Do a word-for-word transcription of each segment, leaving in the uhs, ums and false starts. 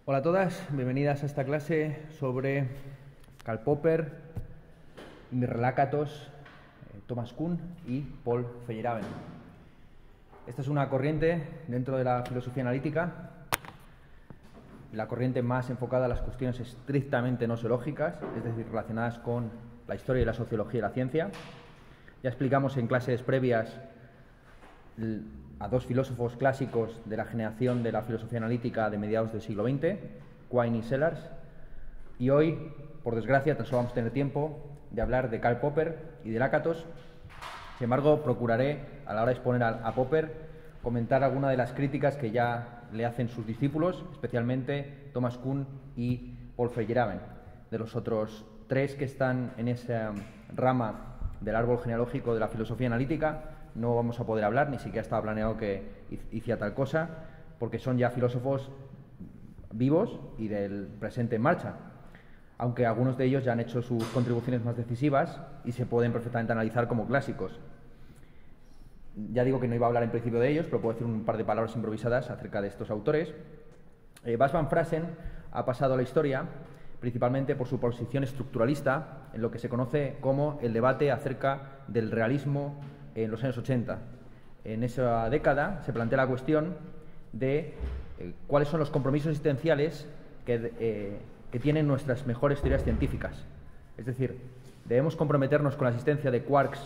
Hola a todas, bienvenidas a esta clase sobre Karl Popper, Imre Lakatos, Thomas Kuhn y Paul Feyerabend. Esta es una corriente dentro de la filosofía analítica, la corriente más enfocada a las cuestiones estrictamente nosológicas, es decir, relacionadas con la historia y la sociología y la ciencia. Ya explicamos en clases previas a dos filósofos clásicos de la generación de la filosofía analítica de mediados del siglo veinte, Quine y Sellars, y hoy, por desgracia, tan solo vamos a tener tiempo de hablar de Karl Popper y de Lakatos. Sin embargo, procuraré, a la hora de exponer a, a Popper, comentar alguna de las críticas que ya le hacen sus discípulos, especialmente Thomas Kuhn y Paul Feyerabend. De los otros tres que están en esa rama del árbol genealógico de la filosofía analítica, no vamos a poder hablar, ni siquiera estaba planeado que hiciera tal cosa, porque son ya filósofos vivos y del presente en marcha, aunque algunos de ellos ya han hecho sus contribuciones más decisivas y se pueden perfectamente analizar como clásicos. Ya digo que no iba a hablar en principio de ellos, pero puedo decir un par de palabras improvisadas acerca de estos autores. Eh, Bas van Fraassen ha pasado a la historia principalmente por su posición estructuralista en lo que se conoce como el debate acerca del realismo en los años ochenta. En esa década se plantea la cuestión de eh, cuáles son los compromisos existenciales que, eh, que tienen nuestras mejores teorías científicas. Es decir, debemos comprometernos con la existencia de quarks,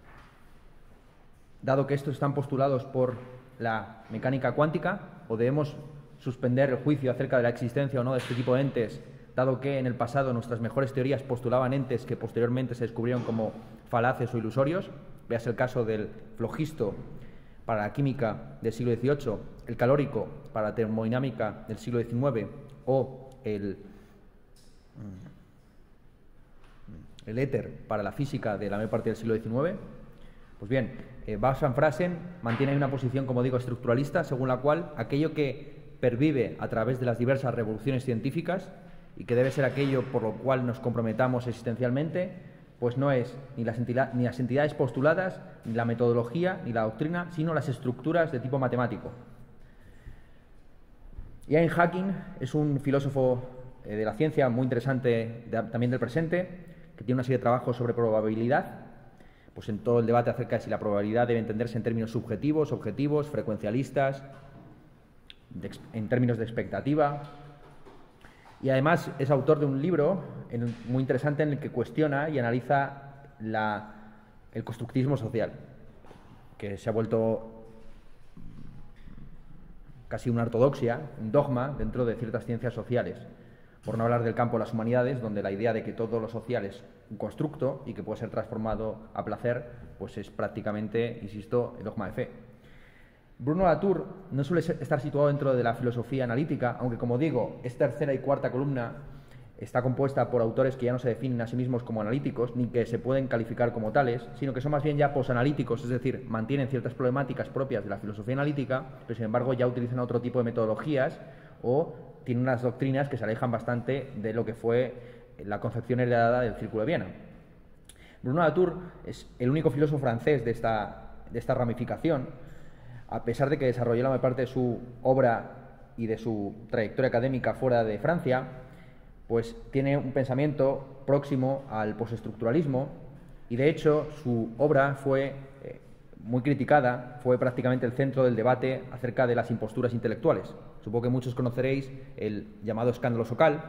dado que estos están postulados por la mecánica cuántica, o debemos suspender el juicio acerca de la existencia o no de este tipo de entes, dado que en el pasado nuestras mejores teorías postulaban entes que posteriormente se descubrieron como falaces o ilusorios. Veas el caso del flogisto para la química del siglo dieciocho, el calórico para la termodinámica del siglo diecinueve o el, el éter para la física de la mayor parte del siglo diecinueve. Pues bien, eh, Bas van Fraassen mantiene una posición, como digo, estructuralista, según la cual aquello que pervive a través de las diversas revoluciones científicas y que debe ser aquello por lo cual nos comprometamos existencialmente, pues no es ni las, entidad, ni las entidades postuladas, ni la metodología, ni la doctrina, sino las estructuras de tipo matemático. Ian Hacking es un filósofo eh, de la ciencia muy interesante, de, también del presente, que tiene una serie de trabajos sobre probabilidad, pues en todo el debate acerca de si la probabilidad debe entenderse en términos subjetivos, objetivos, frecuencialistas, de, en términos de expectativa. Y además es autor de un libro en, muy interesante en el que cuestiona y analiza la, el constructivismo social, que se ha vuelto casi una ortodoxia, un dogma dentro de ciertas ciencias sociales. Por no hablar del campo de las humanidades, donde la idea de que todo lo social es un constructo y que puede ser transformado a placer, pues es prácticamente, insisto, el dogma de fe. Bruno Latour no suele estar situado dentro de la filosofía analítica, aunque, como digo, esta tercera y cuarta columna está compuesta por autores que ya no se definen a sí mismos como analíticos, ni que se pueden calificar como tales, sino que son más bien ya posanalíticos, es decir, mantienen ciertas problemáticas propias de la filosofía analítica, pero sin embargo ya utilizan otro tipo de metodologías o tienen unas doctrinas que se alejan bastante de lo que fue la concepción heredada del Círculo de Viena. Bruno Latour es el único filósofo francés de esta, de esta ramificación, a pesar de que desarrolló la mayor parte de su obra y de su trayectoria académica fuera de Francia, pues tiene un pensamiento próximo al postestructuralismo y, de hecho, su obra fue eh, muy criticada, fue prácticamente el centro del debate acerca de las imposturas intelectuales. Supongo que muchos conoceréis el llamado escándalo Sokal.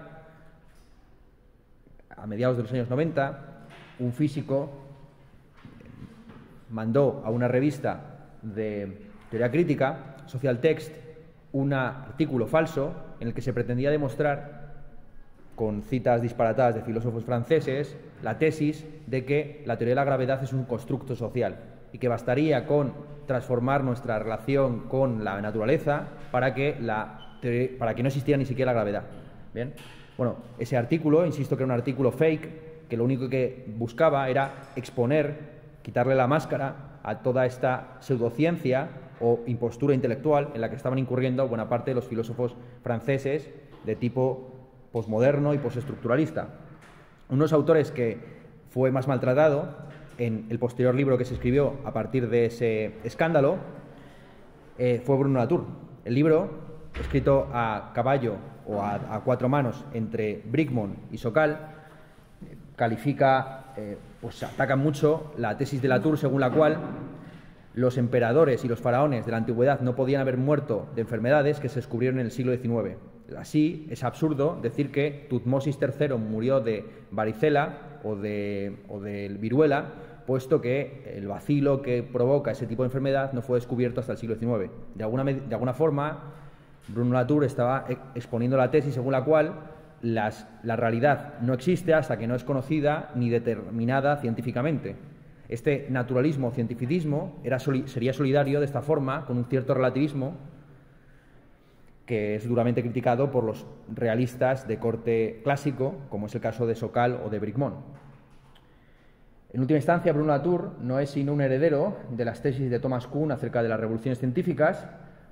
A mediados de los años noventa, un físico mandó a una revista de teoría crítica, Social Text, un artículo falso en el que se pretendía demostrar, con citas disparatadas de filósofos franceses, la tesis de que la teoría de la gravedad es un constructo social y que bastaría con transformar nuestra relación con la naturaleza para que, la teoría, para que no existiera ni siquiera la gravedad. Bien, bueno, ese artículo, insisto que era un artículo fake, que lo único que buscaba era exponer, quitarle la máscara a toda esta pseudociencia o impostura intelectual en la que estaban incurriendo buena parte de los filósofos franceses de tipo posmoderno y postestructuralista. Unos autores que fue más maltratado en el posterior libro que se escribió a partir de ese escándalo eh, fue Bruno Latour. El libro, escrito a caballo o a, a cuatro manos entre Brickman y Sokal, califica, eh, pues ataca mucho la tesis de Latour, según la cual los emperadores y los faraones de la antigüedad no podían haber muerto de enfermedades que se descubrieron en el siglo diecinueve. Así, es absurdo decir que Tutmosis tercero murió de varicela o de, o de viruela, puesto que el bacilo que provoca ese tipo de enfermedad no fue descubierto hasta el siglo diecinueve. De alguna, de alguna forma, Bruno Latour estaba exponiendo la tesis según la cual las, la realidad no existe hasta que no es conocida ni determinada científicamente. Este naturalismo o cientificismo era, sería solidario de esta forma con un cierto relativismo que es duramente criticado por los realistas de corte clásico, como es el caso de Sokal o de Brickman. En última instancia, Bruno Latour no es sino un heredero de las tesis de Thomas Kuhn acerca de las revoluciones científicas,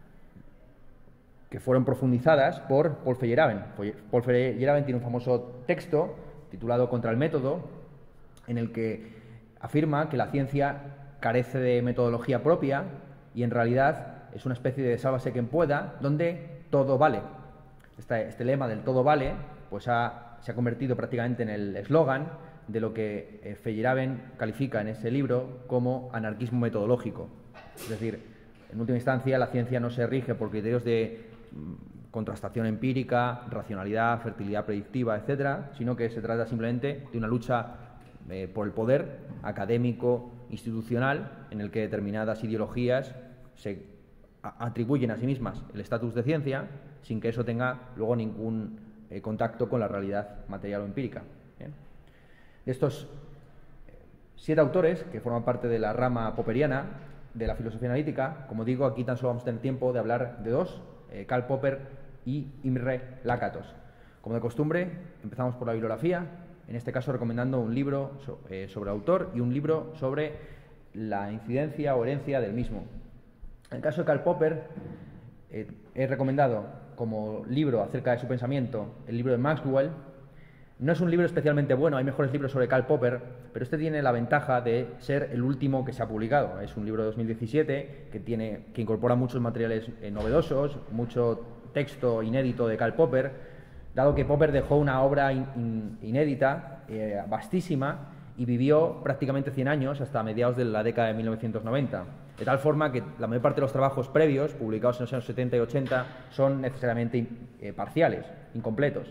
que fueron profundizadas por Paul Feyerabend. Paul Feyerabend tiene un famoso texto titulado Contra el método, en el que afirma que la ciencia carece de metodología propia y en realidad es una especie de sálvase quien pueda, donde todo vale. Este, este lema del todo vale pues ha, se ha convertido prácticamente en el eslogan de lo que eh, Feyerabend califica en ese libro como anarquismo metodológico. Es decir, en última instancia la ciencia no se rige por criterios de mm, contrastación empírica, racionalidad, fertilidad predictiva, etcétera, sino que se trata simplemente de una lucha eh, por el poder académico, institucional, en el que determinadas ideologías se atribuyen a sí mismas el estatus de ciencia sin que eso tenga luego ningún eh, contacto con la realidad material o empírica. Bien. De estos siete autores que forman parte de la rama popperiana de la filosofía analítica, como digo, aquí tan solo vamos a tener tiempo de hablar de dos, eh, Karl Popper y Imre Lakatos. Como de costumbre, empezamos por la bibliografía, en este caso recomendando un libro so, eh, sobre autor y un libro sobre la incidencia o herencia del mismo. En el caso de Karl Popper, eh, he recomendado como libro acerca de su pensamiento el libro de Maxwell. No es un libro especialmente bueno, hay mejores libros sobre Karl Popper, pero este tiene la ventaja de ser el último que se ha publicado. Es un libro de dos mil diecisiete que, tiene, que incorpora muchos materiales eh, novedosos, mucho texto inédito de Karl Popper, dado que Popper dejó una obra in, in, inédita, eh, vastísima, y vivió prácticamente cien años hasta mediados de la década de mil novecientos noventa. De tal forma que la mayor parte de los trabajos previos, publicados en los años setenta y ochenta, son necesariamente eh, parciales, incompletos.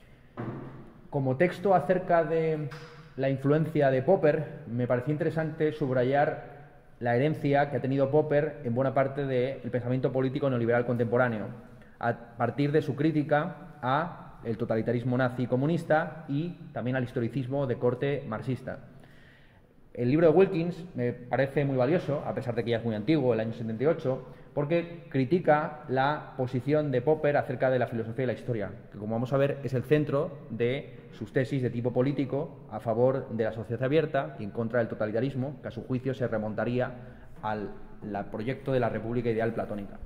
Como texto acerca de la influencia de Popper, me pareció interesante subrayar la herencia que ha tenido Popper en buena parte del pensamiento político neoliberal contemporáneo, a partir de su crítica a el totalitarismo nazi comunista y también al historicismo de corte marxista. El libro de Wilkins me parece muy valioso, a pesar de que ya es muy antiguo, el año setenta y ocho, porque critica la posición de Popper acerca de la filosofía y la historia, que como vamos a ver es el centro de sus tesis de tipo político a favor de la sociedad abierta y en contra del totalitarismo, que a su juicio se remontaría al la proyecto de la República Ideal Platónica.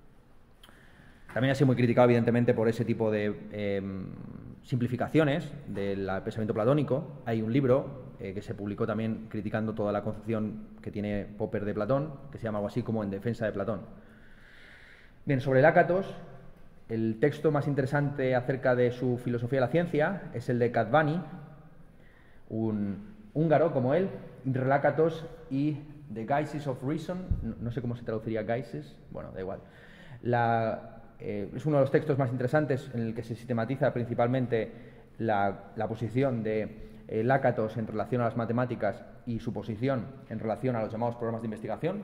También ha sido muy criticado, evidentemente, por ese tipo de eh, simplificaciones del pensamiento platónico. Hay un libro eh, que se publicó también criticando toda la concepción que tiene Popper de Platón, que se llama algo así como En defensa de Platón. Bien, sobre Lakatos, el texto más interesante acerca de su filosofía de la ciencia es el de Kadvani, un húngaro como él, Imre Lakatos y The Guises of Reason, no, no sé cómo se traduciría Guises, bueno, da igual. La... Eh, es uno de los textos más interesantes en el que se sistematiza principalmente la, la posición de eh, Lakatos en relación a las matemáticas y su posición en relación a los llamados programas de investigación.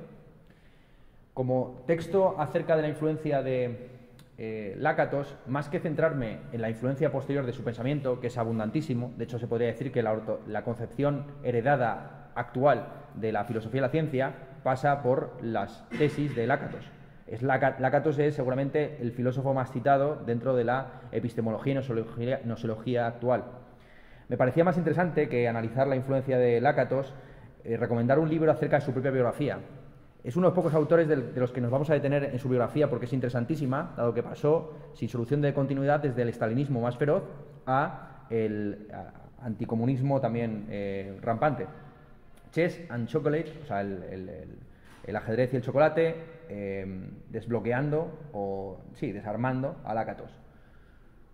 Como texto acerca de la influencia de eh, Lakatos, más que centrarme en la influencia posterior de su pensamiento, que es abundantísimo, de hecho se podría decir que la, orto, la concepción heredada actual de la filosofía de la ciencia pasa por las tesis de Lakatos. Es Lakatos es seguramente el filósofo más citado dentro de la epistemología y gnoseología, gnoseología actual. Me parecía más interesante que analizar la influencia de Lakatos, eh, recomendar un libro acerca de su propia biografía. Es uno de los pocos autores de, de los que nos vamos a detener en su biografía porque es interesantísima, dado que pasó sin solución de continuidad desde el estalinismo más feroz a el a, anticomunismo también eh, rampante. Chess and Chocolate, o sea, el, el, el, el ajedrez y el chocolate, eh, desbloqueando o, sí, desarmando a Lakatos.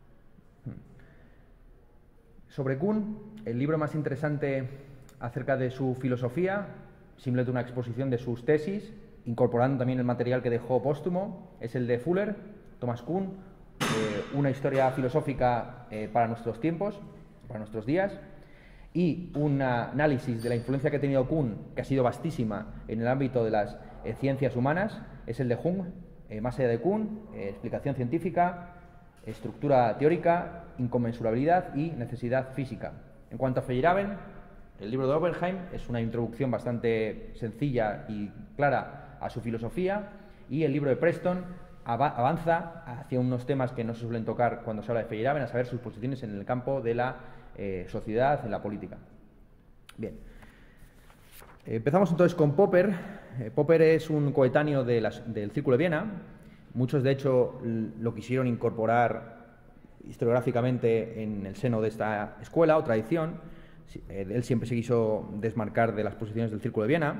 Sobre Kuhn, el libro más interesante acerca de su filosofía, simplemente una exposición de sus tesis, incorporando también el material que dejó póstumo, es el de Fuller, Thomas Kuhn, eh, una historia filosófica eh, para nuestros tiempos, para nuestros días, y un análisis de la influencia que ha tenido Kuhn, que ha sido vastísima en el ámbito de las eh, ciencias humanas, es el de Jung, eh, más allá de Kuhn, eh, explicación científica, estructura teórica, inconmensurabilidad y necesidad física. En cuanto a Feyerabend, el libro de Oppenheim es una introducción bastante sencilla y clara a su filosofía, y el libro de Preston avanza hacia unos temas que no se suelen tocar cuando se habla de Feyerabend, a saber sus posiciones en el campo de la eh, sociedad, en la política. Bien. Empezamos entonces con Popper. Eh, Popper es un coetáneo de las, del Círculo de Viena. Muchos, de hecho, lo quisieron incorporar historiográficamente en el seno de esta escuela o tradición. Él siempre se quiso desmarcar de las posiciones del Círculo de Viena,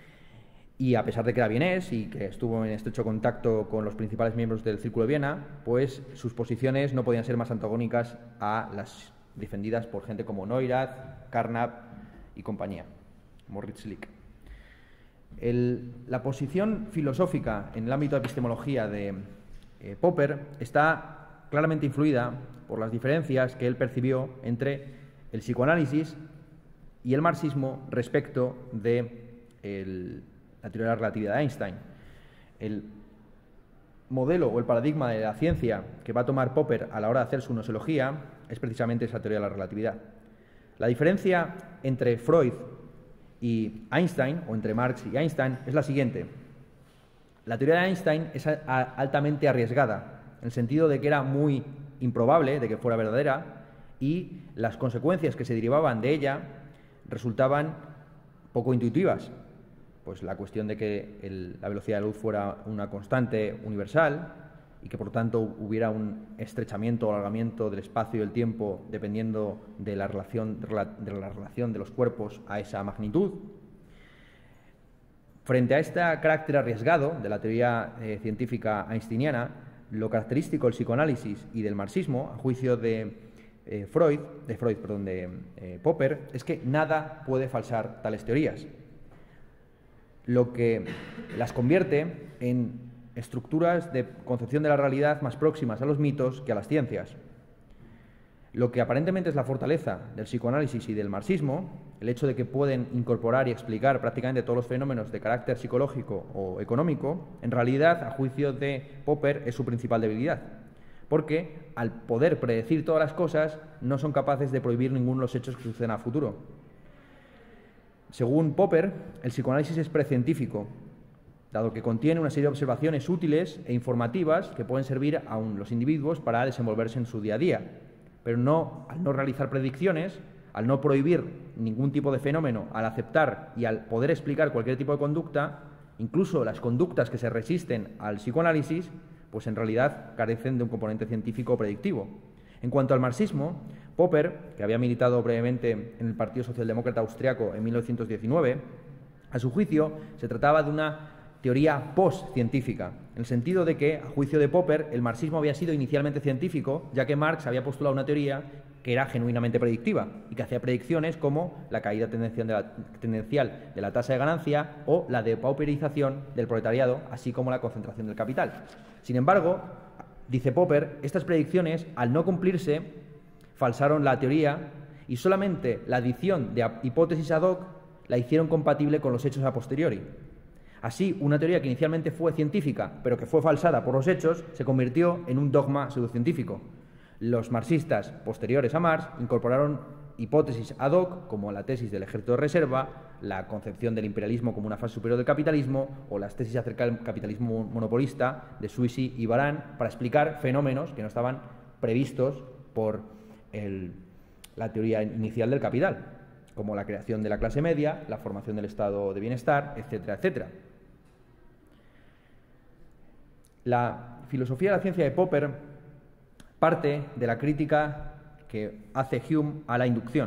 y a pesar de que era vienés y que estuvo en estrecho contacto con los principales miembros del Círculo de Viena, pues sus posiciones no podían ser más antagónicas a las defendidas por gente como Neurath, Carnap y compañía, Moritz Lick. El, la posición filosófica en el ámbito de epistemología de eh, Popper está claramente influida por las diferencias que él percibió entre el psicoanálisis y el marxismo respecto de el, la teoría de la relatividad de Einstein. El modelo o el paradigma de la ciencia que va a tomar Popper a la hora de hacer su gnoseología es precisamente esa teoría de la relatividad. La diferencia entre Freud y Einstein, o entre Marx y Einstein, es la siguiente. La teoría de Einstein es altamente arriesgada, en el sentido de que era muy improbable de que fuera verdadera, y las consecuencias que se derivaban de ella resultaban poco intuitivas. Pues la cuestión de que el, la velocidad de la luz fuera una constante universal y que por tanto hubiera un estrechamiento o alargamiento del espacio y el tiempo dependiendo de la relación de la relación de los cuerpos a esa magnitud. Frente a este carácter arriesgado de la teoría eh, científica einsteiniana, lo característico del psicoanálisis y del marxismo, a juicio de eh, Freud, de Freud, perdón, de eh, Popper, es que nada puede falsar tales teorías, lo que las convierte en estructuras de concepción de la realidad más próximas a los mitos que a las ciencias. Lo que aparentemente es la fortaleza del psicoanálisis y del marxismo, el hecho de que pueden incorporar y explicar prácticamente todos los fenómenos de carácter psicológico o económico, en realidad, a juicio de Popper, es su principal debilidad, porque al poder predecir todas las cosas, no son capaces de prohibir ninguno de los hechos que suceden a futuro. Según Popper, el psicoanálisis es precientífico, dado que contiene una serie de observaciones útiles e informativas que pueden servir a un, los individuos para desenvolverse en su día a día, pero no, al no realizar predicciones, al no prohibir ningún tipo de fenómeno, al aceptar y al poder explicar cualquier tipo de conducta, incluso las conductas que se resisten al psicoanálisis, pues en realidad carecen de un componente científico predictivo. En cuanto al marxismo, Popper, que había militado brevemente en el Partido Socialdemócrata Austriaco en mil novecientos diecinueve, a su juicio se trataba de una teoría post-científica, en el sentido de que, a juicio de Popper, el marxismo había sido inicialmente científico, ya que Marx había postulado una teoría que era genuinamente predictiva y que hacía predicciones como la caída tendencial de la, tendencial de la tasa de ganancia o la depauperización del proletariado, así como la concentración del capital. Sin embargo, dice Popper, estas predicciones, al no cumplirse, falsaron la teoría y solamente la adición de hipótesis ad hoc la hicieron compatible con los hechos a posteriori. Así, una teoría que inicialmente fue científica, pero que fue falsada por los hechos, se convirtió en un dogma pseudocientífico. Los marxistas posteriores a Marx incorporaron hipótesis ad hoc, como la tesis del ejército de reserva, la concepción del imperialismo como una fase superior del capitalismo, o las tesis acerca del capitalismo monopolista de Suisi y Baran, para explicar fenómenos que no estaban previstos por el, la teoría inicial del capital, como la creación de la clase media, la formación del estado de bienestar, etcétera, etcétera. La filosofía de la ciencia de Popper parte de la crítica que hace Hume a la inducción.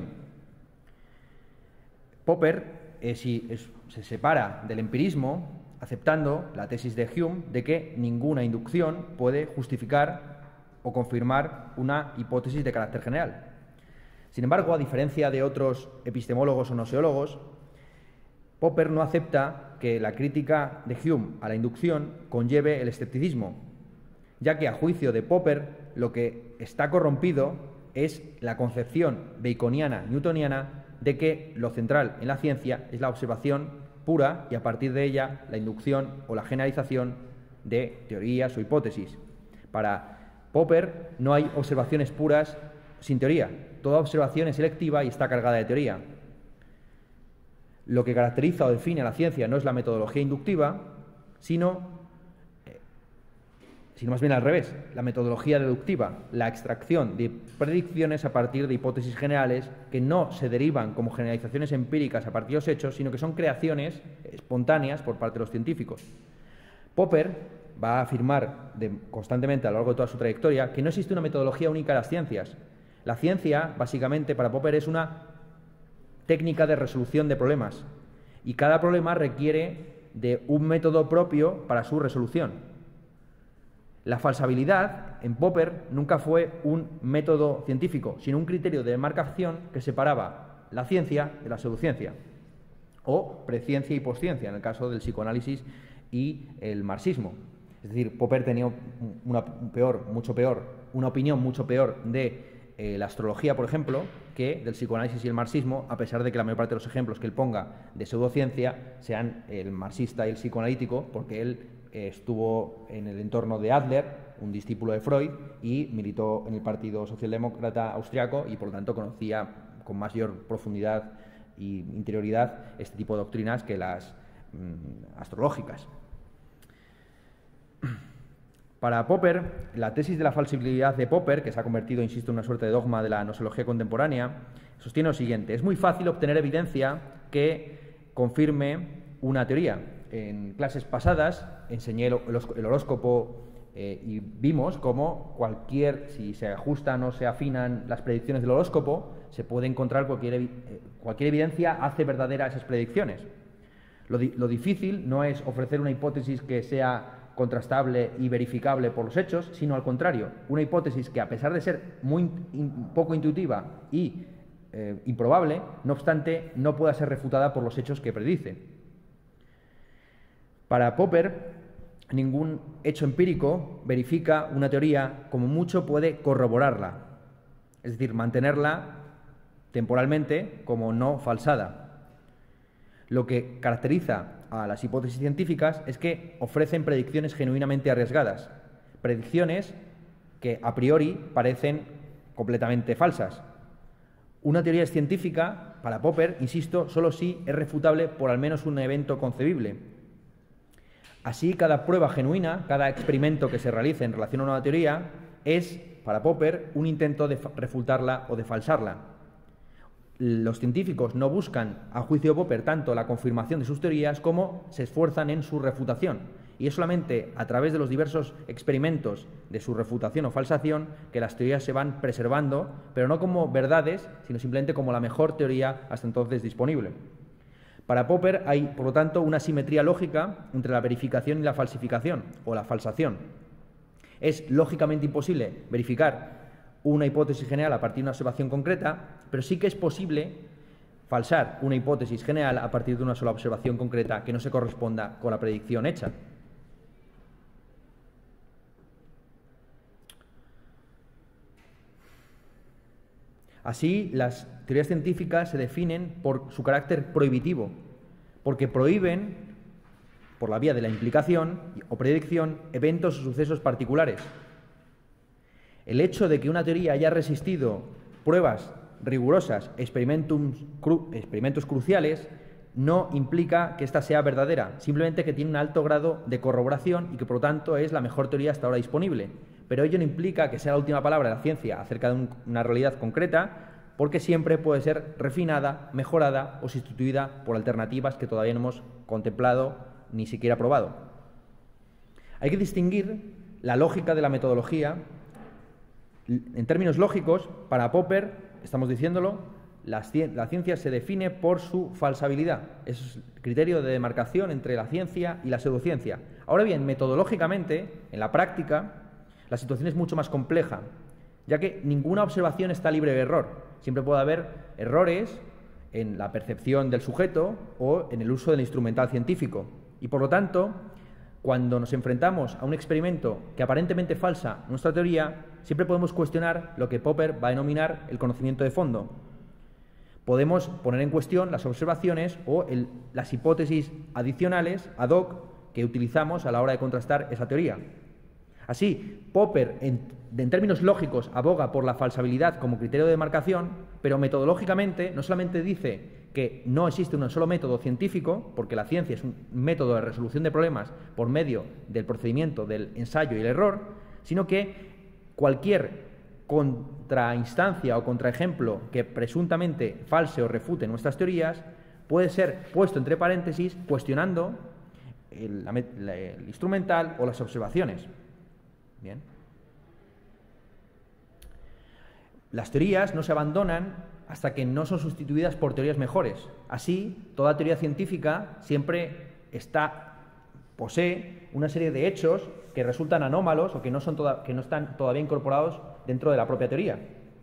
Popper es, es, se separa del empirismo aceptando la tesis de Hume de que ninguna inducción puede justificar o confirmar una hipótesis de carácter general. Sin embargo, a diferencia de otros epistemólogos o gnoseólogos, Popper no acepta que la crítica de Hume a la inducción conlleve el escepticismo, ya que a juicio de Popper lo que está corrompido es la concepción baconiana, newtoniana, de que lo central en la ciencia es la observación pura y a partir de ella la inducción o la generalización de teorías o hipótesis. Para Popper no hay observaciones puras sin teoría. Toda observación es selectiva y está cargada de teoría. Lo que caracteriza o define a la ciencia no es la metodología inductiva, sino, eh, sino más bien al revés, la metodología deductiva, la extracción de predicciones a partir de hipótesis generales que no se derivan como generalizaciones empíricas a partir de los hechos, sino que son creaciones espontáneas por parte de los científicos. Popper va a afirmar de, constantemente a lo largo de toda su trayectoria que no existe una metodología única de las ciencias. La ciencia, básicamente, para Popper es una técnica de resolución de problemas y cada problema requiere de un método propio para su resolución. La falsabilidad en Popper nunca fue un método científico, sino un criterio de demarcación que separaba la ciencia de la pseudociencia, o presciencia y posciencia, en el caso del psicoanálisis y el marxismo. Es decir, Popper tenía una peor, mucho peor, una opinión mucho peor de Eh, la astrología, por ejemplo, que del psicoanálisis y el marxismo, a pesar de que la mayor parte de los ejemplos que él ponga de pseudociencia sean el marxista y el psicoanalítico, porque él eh, estuvo en el entorno de Adler, un discípulo de Freud, y militó en el Partido Socialdemócrata Austriaco y, por lo tanto, conocía con mayor profundidad e interioridad este tipo de doctrinas que las mmm, astrológicas. Para Popper, la tesis de la falsibilidad de Popper, que se ha convertido, insisto, en una suerte de dogma de la gnoseología contemporánea, sostiene lo siguiente: es muy fácil obtener evidencia que confirme una teoría. En clases pasadas enseñé el horóscopo eh, y vimos cómo cualquier, si se ajustan o se afinan las predicciones del horóscopo, se puede encontrar cualquier, eh, cualquier evidencia hace verdadera esas predicciones. Lo, di lo difícil no es ofrecer una hipótesis que sea contrastable y verificable por los hechos, sino al contrario, una hipótesis que, a pesar de ser muy in, poco intuitiva y eh, improbable, no obstante, no pueda ser refutada por los hechos que predice. Para Popper, ningún hecho empírico verifica una teoría, como mucho puede corroborarla, es decir, mantenerla temporalmente como no falsada. Lo que caracteriza a las hipótesis científicas es que ofrecen predicciones genuinamente arriesgadas, predicciones que a priori parecen completamente falsas. Una teoría es científica, para Popper, insisto, solo si es refutable por al menos un evento concebible. Así, cada prueba genuina, cada experimento que se realice en relación a una teoría es, para Popper, un intento de refutarla o de falsarla. Los científicos no buscan, a juicio de Popper, tanto la confirmación de sus teorías como se esfuerzan en su refutación. Y es solamente a través de los diversos experimentos de su refutación o falsación que las teorías se van preservando, pero no como verdades, sino simplemente como la mejor teoría hasta entonces disponible. Para Popper hay, por lo tanto, una simetría lógica entre la verificación y la falsificación, o la falsación. Es lógicamente imposible verificar una hipótesis general a partir de una observación concreta, pero sí que es posible falsar una hipótesis general a partir de una sola observación concreta que no se corresponda con la predicción hecha. Así, las teorías científicas se definen por su carácter prohibitivo, porque prohíben, por la vía de la implicación o predicción, eventos o sucesos particulares. El hecho de que una teoría haya resistido pruebas rigurosas, experimentos, cru, experimentos cruciales, no implica que ésta sea verdadera, simplemente que tiene un alto grado de corroboración y que, por lo tanto, es la mejor teoría hasta ahora disponible. Pero ello no implica que sea la última palabra de la ciencia acerca de un, una realidad concreta, porque siempre puede ser refinada, mejorada o sustituida por alternativas que todavía no hemos contemplado ni siquiera probado. Hay que distinguir la lógica de la metodología. En términos lógicos, para Popper, estamos diciéndolo, la, la ciencia se define por su falsabilidad. Es el criterio de demarcación entre la ciencia y la pseudociencia. Ahora bien, metodológicamente, en la práctica, la situación es mucho más compleja, ya que ninguna observación está libre de error. siempre puede haber errores en la percepción del sujeto o en el uso del instrumental científico. Y por lo tanto, cuando nos enfrentamos a un experimento que aparentemente falsa nuestra teoría, siempre podemos cuestionar lo que Popper va a denominar el conocimiento de fondo. Podemos poner en cuestión las observaciones o el, las hipótesis adicionales ad hoc que utilizamos a la hora de contrastar esa teoría. Así, Popper, en, en términos lógicos, aboga por la falsabilidad como criterio de demarcación, pero metodológicamente no solamente dice que no existe un solo método científico, porque la ciencia es un método de resolución de problemas por medio del procedimiento del ensayo y el error, sino que cualquier contrainstancia o contraejemplo que presuntamente false o refute nuestras teorías puede ser puesto entre paréntesis cuestionando el, la, la, el instrumental o las observaciones. Bien. Las teorías no se abandonan hasta que no son sustituidas por teorías mejores. Así, toda teoría científica siempre está, posee una serie de hechos que resultan anómalos o que no, son toda, que no están todavía incorporados dentro de la propia teoría.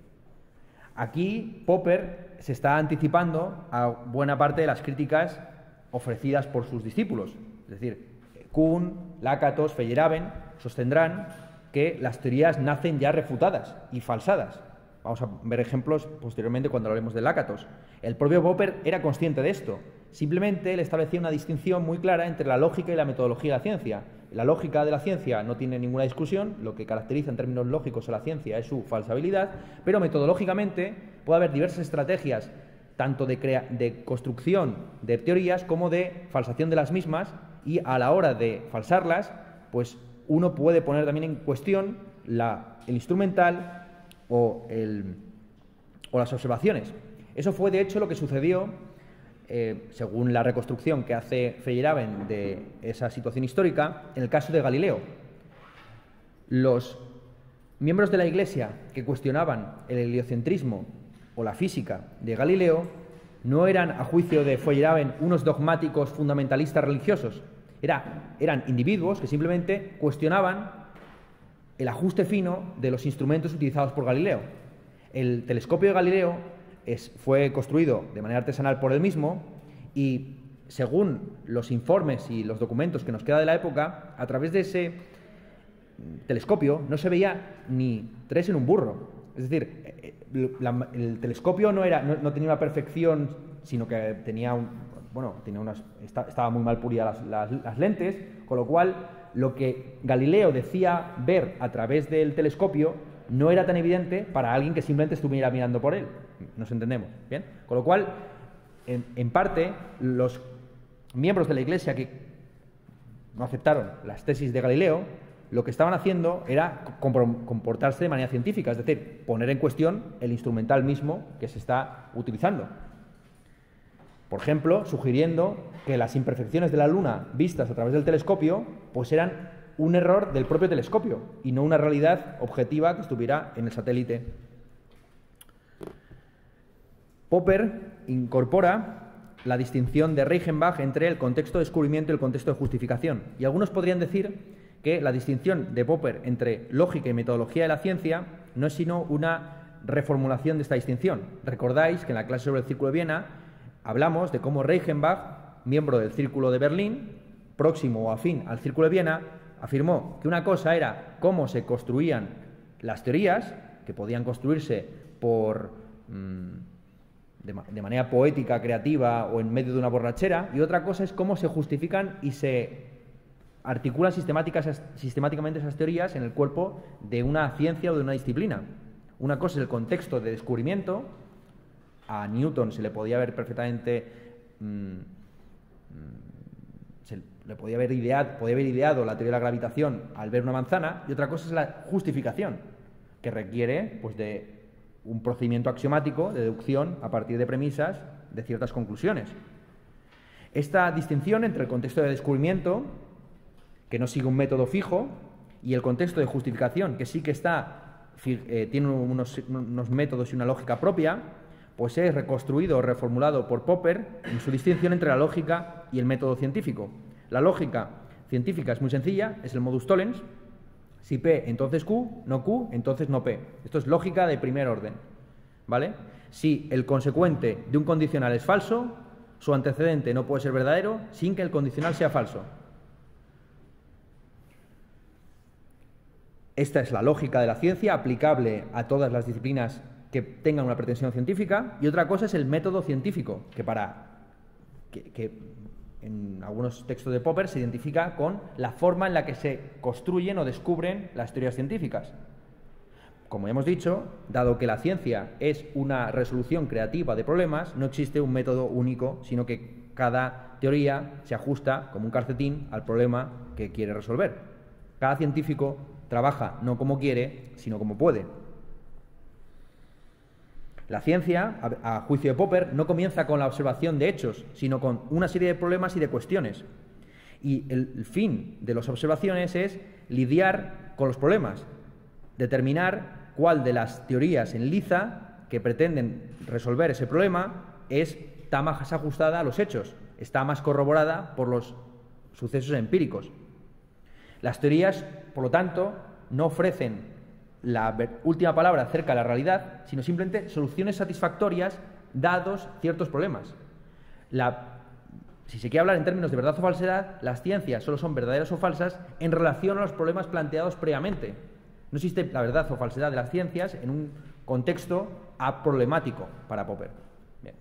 Aquí, Popper se está anticipando a buena parte de las críticas ofrecidas por sus discípulos. Es decir, Kuhn, Lakatos, Feyerabend sostendrán que las teorías nacen ya refutadas y falsadas. Vamos a ver ejemplos posteriormente cuando hablemos de Lakatos. El propio Popper era consciente de esto. Simplemente él establecía una distinción muy clara entre la lógica y la metodología de la ciencia. La lógica de la ciencia no tiene ninguna discusión, lo que caracteriza en términos lógicos a la ciencia es su falsabilidad, pero metodológicamente puede haber diversas estrategias, tanto de, crea de construcción de teorías como de falsación de las mismas, y a la hora de falsarlas, pues uno puede poner también en cuestión la, el instrumental o, el, o las observaciones. Eso fue, de hecho, lo que sucedió, eh, según la reconstrucción que hace Feyerabend de esa situación histórica, en el caso de Galileo. Los miembros de la Iglesia que cuestionaban el heliocentrismo o la física de Galileo no eran, a juicio de Feyerabend, unos dogmáticos fundamentalistas religiosos. Era, eran individuos que simplemente cuestionaban el ajuste fino de los instrumentos utilizados por Galileo. El telescopio de Galileo es, fue construido de manera artesanal por él mismo y, según los informes y los documentos que nos queda de la época, a través de ese telescopio no se veía ni tres en un burro. Es decir, la, el telescopio no, era, no, no tenía una perfección, sino que tenía un, bueno, tenía unas, estaba muy mal pulida las, las, las lentes, con lo cual lo que Galileo decía ver a través del telescopio no era tan evidente para alguien que simplemente estuviera mirando por él. Nos entendemos, ¿bien? Con lo cual, en, en parte, los miembros de la Iglesia que no aceptaron las tesis de Galileo, lo que estaban haciendo era comportarse de manera científica, es decir, poner en cuestión el instrumental mismo que se está utilizando. Por ejemplo, sugiriendo que las imperfecciones de la Luna vistas a través del telescopio pues eran un error del propio telescopio y no una realidad objetiva que estuviera en el satélite. Popper incorpora la distinción de Reichenbach entre el contexto de descubrimiento y el contexto de justificación. Y algunos podrían decir que la distinción de Popper entre lógica y metodología de la ciencia no es sino una reformulación de esta distinción. Recordáis que en la clase sobre el Círculo de Viena hablamos de cómo Reichenbach, miembro del Círculo de Berlín, próximo o afín al Círculo de Viena, afirmó que una cosa era cómo se construían las teorías, que podían construirse por, mmm, de, de manera poética, creativa o en medio de una borrachera, y otra cosa es cómo se justifican y se articulan sistemáticamente esas teorías en el cuerpo de una ciencia o de una disciplina. Una cosa es el contexto de descubrimiento. A Newton se le podía haber perfectamente mmm, se le podía haber ideado, podía haber ideado la teoría de la gravitación al ver una manzana, y otra cosa es la justificación, que requiere pues de un procedimiento axiomático de deducción a partir de premisas de ciertas conclusiones. Esta distinción entre el contexto de descubrimiento, que no sigue un método fijo, y el contexto de justificación, que sí que está, eh, tiene unos, unos métodos y una lógica propia, pues es reconstruido o reformulado por Popper en su distinción entre la lógica y el método científico. La lógica científica es muy sencilla, es el modus tollens. Si P, entonces Q, no Q, entonces no P. Esto es lógica de primer orden, ¿vale? Si el consecuente de un condicional es falso, su antecedente no puede ser verdadero sin que el condicional sea falso. Esta es la lógica de la ciencia aplicable a todas las disciplinas que tengan una pretensión científica, y otra cosa es el método científico, que para que, que en algunos textos de Popper se identifica con la forma en la que se construyen o descubren las teorías científicas. Como hemos dicho, dado que la ciencia es una resolución creativa de problemas, no existe un método único, sino que cada teoría se ajusta como un calcetín al problema que quiere resolver. Cada científico trabaja no como quiere, sino como puede. La ciencia, a juicio de Popper, no comienza con la observación de hechos, sino con una serie de problemas y de cuestiones. Y el fin de las observaciones es lidiar con los problemas, determinar cuál de las teorías en liza que pretenden resolver ese problema es, está más ajustada a los hechos, está más corroborada por los sucesos empíricos. Las teorías, por lo tanto, no ofrecen la última palabra acerca de la realidad, sino simplemente soluciones satisfactorias dados ciertos problemas. La, si se quiere hablar en términos de verdad o falsedad, las ciencias solo son verdaderas o falsas en relación a los problemas planteados previamente. No existe la verdad o falsedad de las ciencias en un contexto aproblemático para Popper. Bien.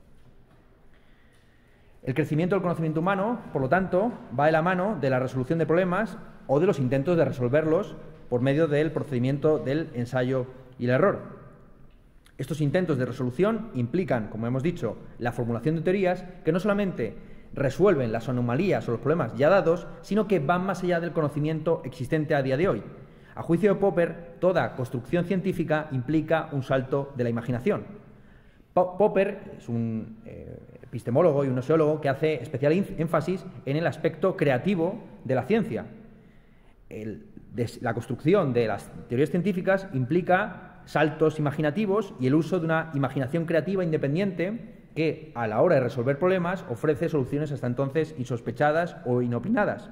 El crecimiento del conocimiento humano, por lo tanto, va de la mano de la resolución de problemas o de los intentos de resolverlos por medio del procedimiento del ensayo y el error. Estos intentos de resolución implican, como hemos dicho, la formulación de teorías que no solamente resuelven las anomalías o los problemas ya dados, sino que van más allá del conocimiento existente a día de hoy. A juicio de Popper, toda construcción científica implica un salto de la imaginación. Popper es un eh, epistemólogo y un gnoseólogo que hace especial énfasis en el aspecto creativo de la ciencia. El, de, la construcción de las teorías científicas implica saltos imaginativos y el uso de una imaginación creativa independiente que, a la hora de resolver problemas, ofrece soluciones hasta entonces insospechadas o inopinadas.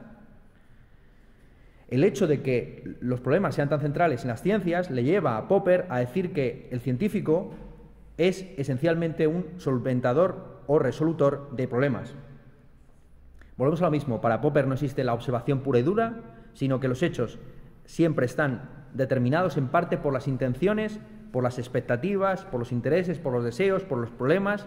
El hecho de que los problemas sean tan centrales en las ciencias le lleva a Popper a decir que el científico es esencialmente un solventador o resolutor de problemas. Volvemos a lo mismo, para Popper no existe la observación pura y dura, sino que los hechos siempre están determinados en parte por las intenciones, por las expectativas, por los intereses, por los deseos, por los problemas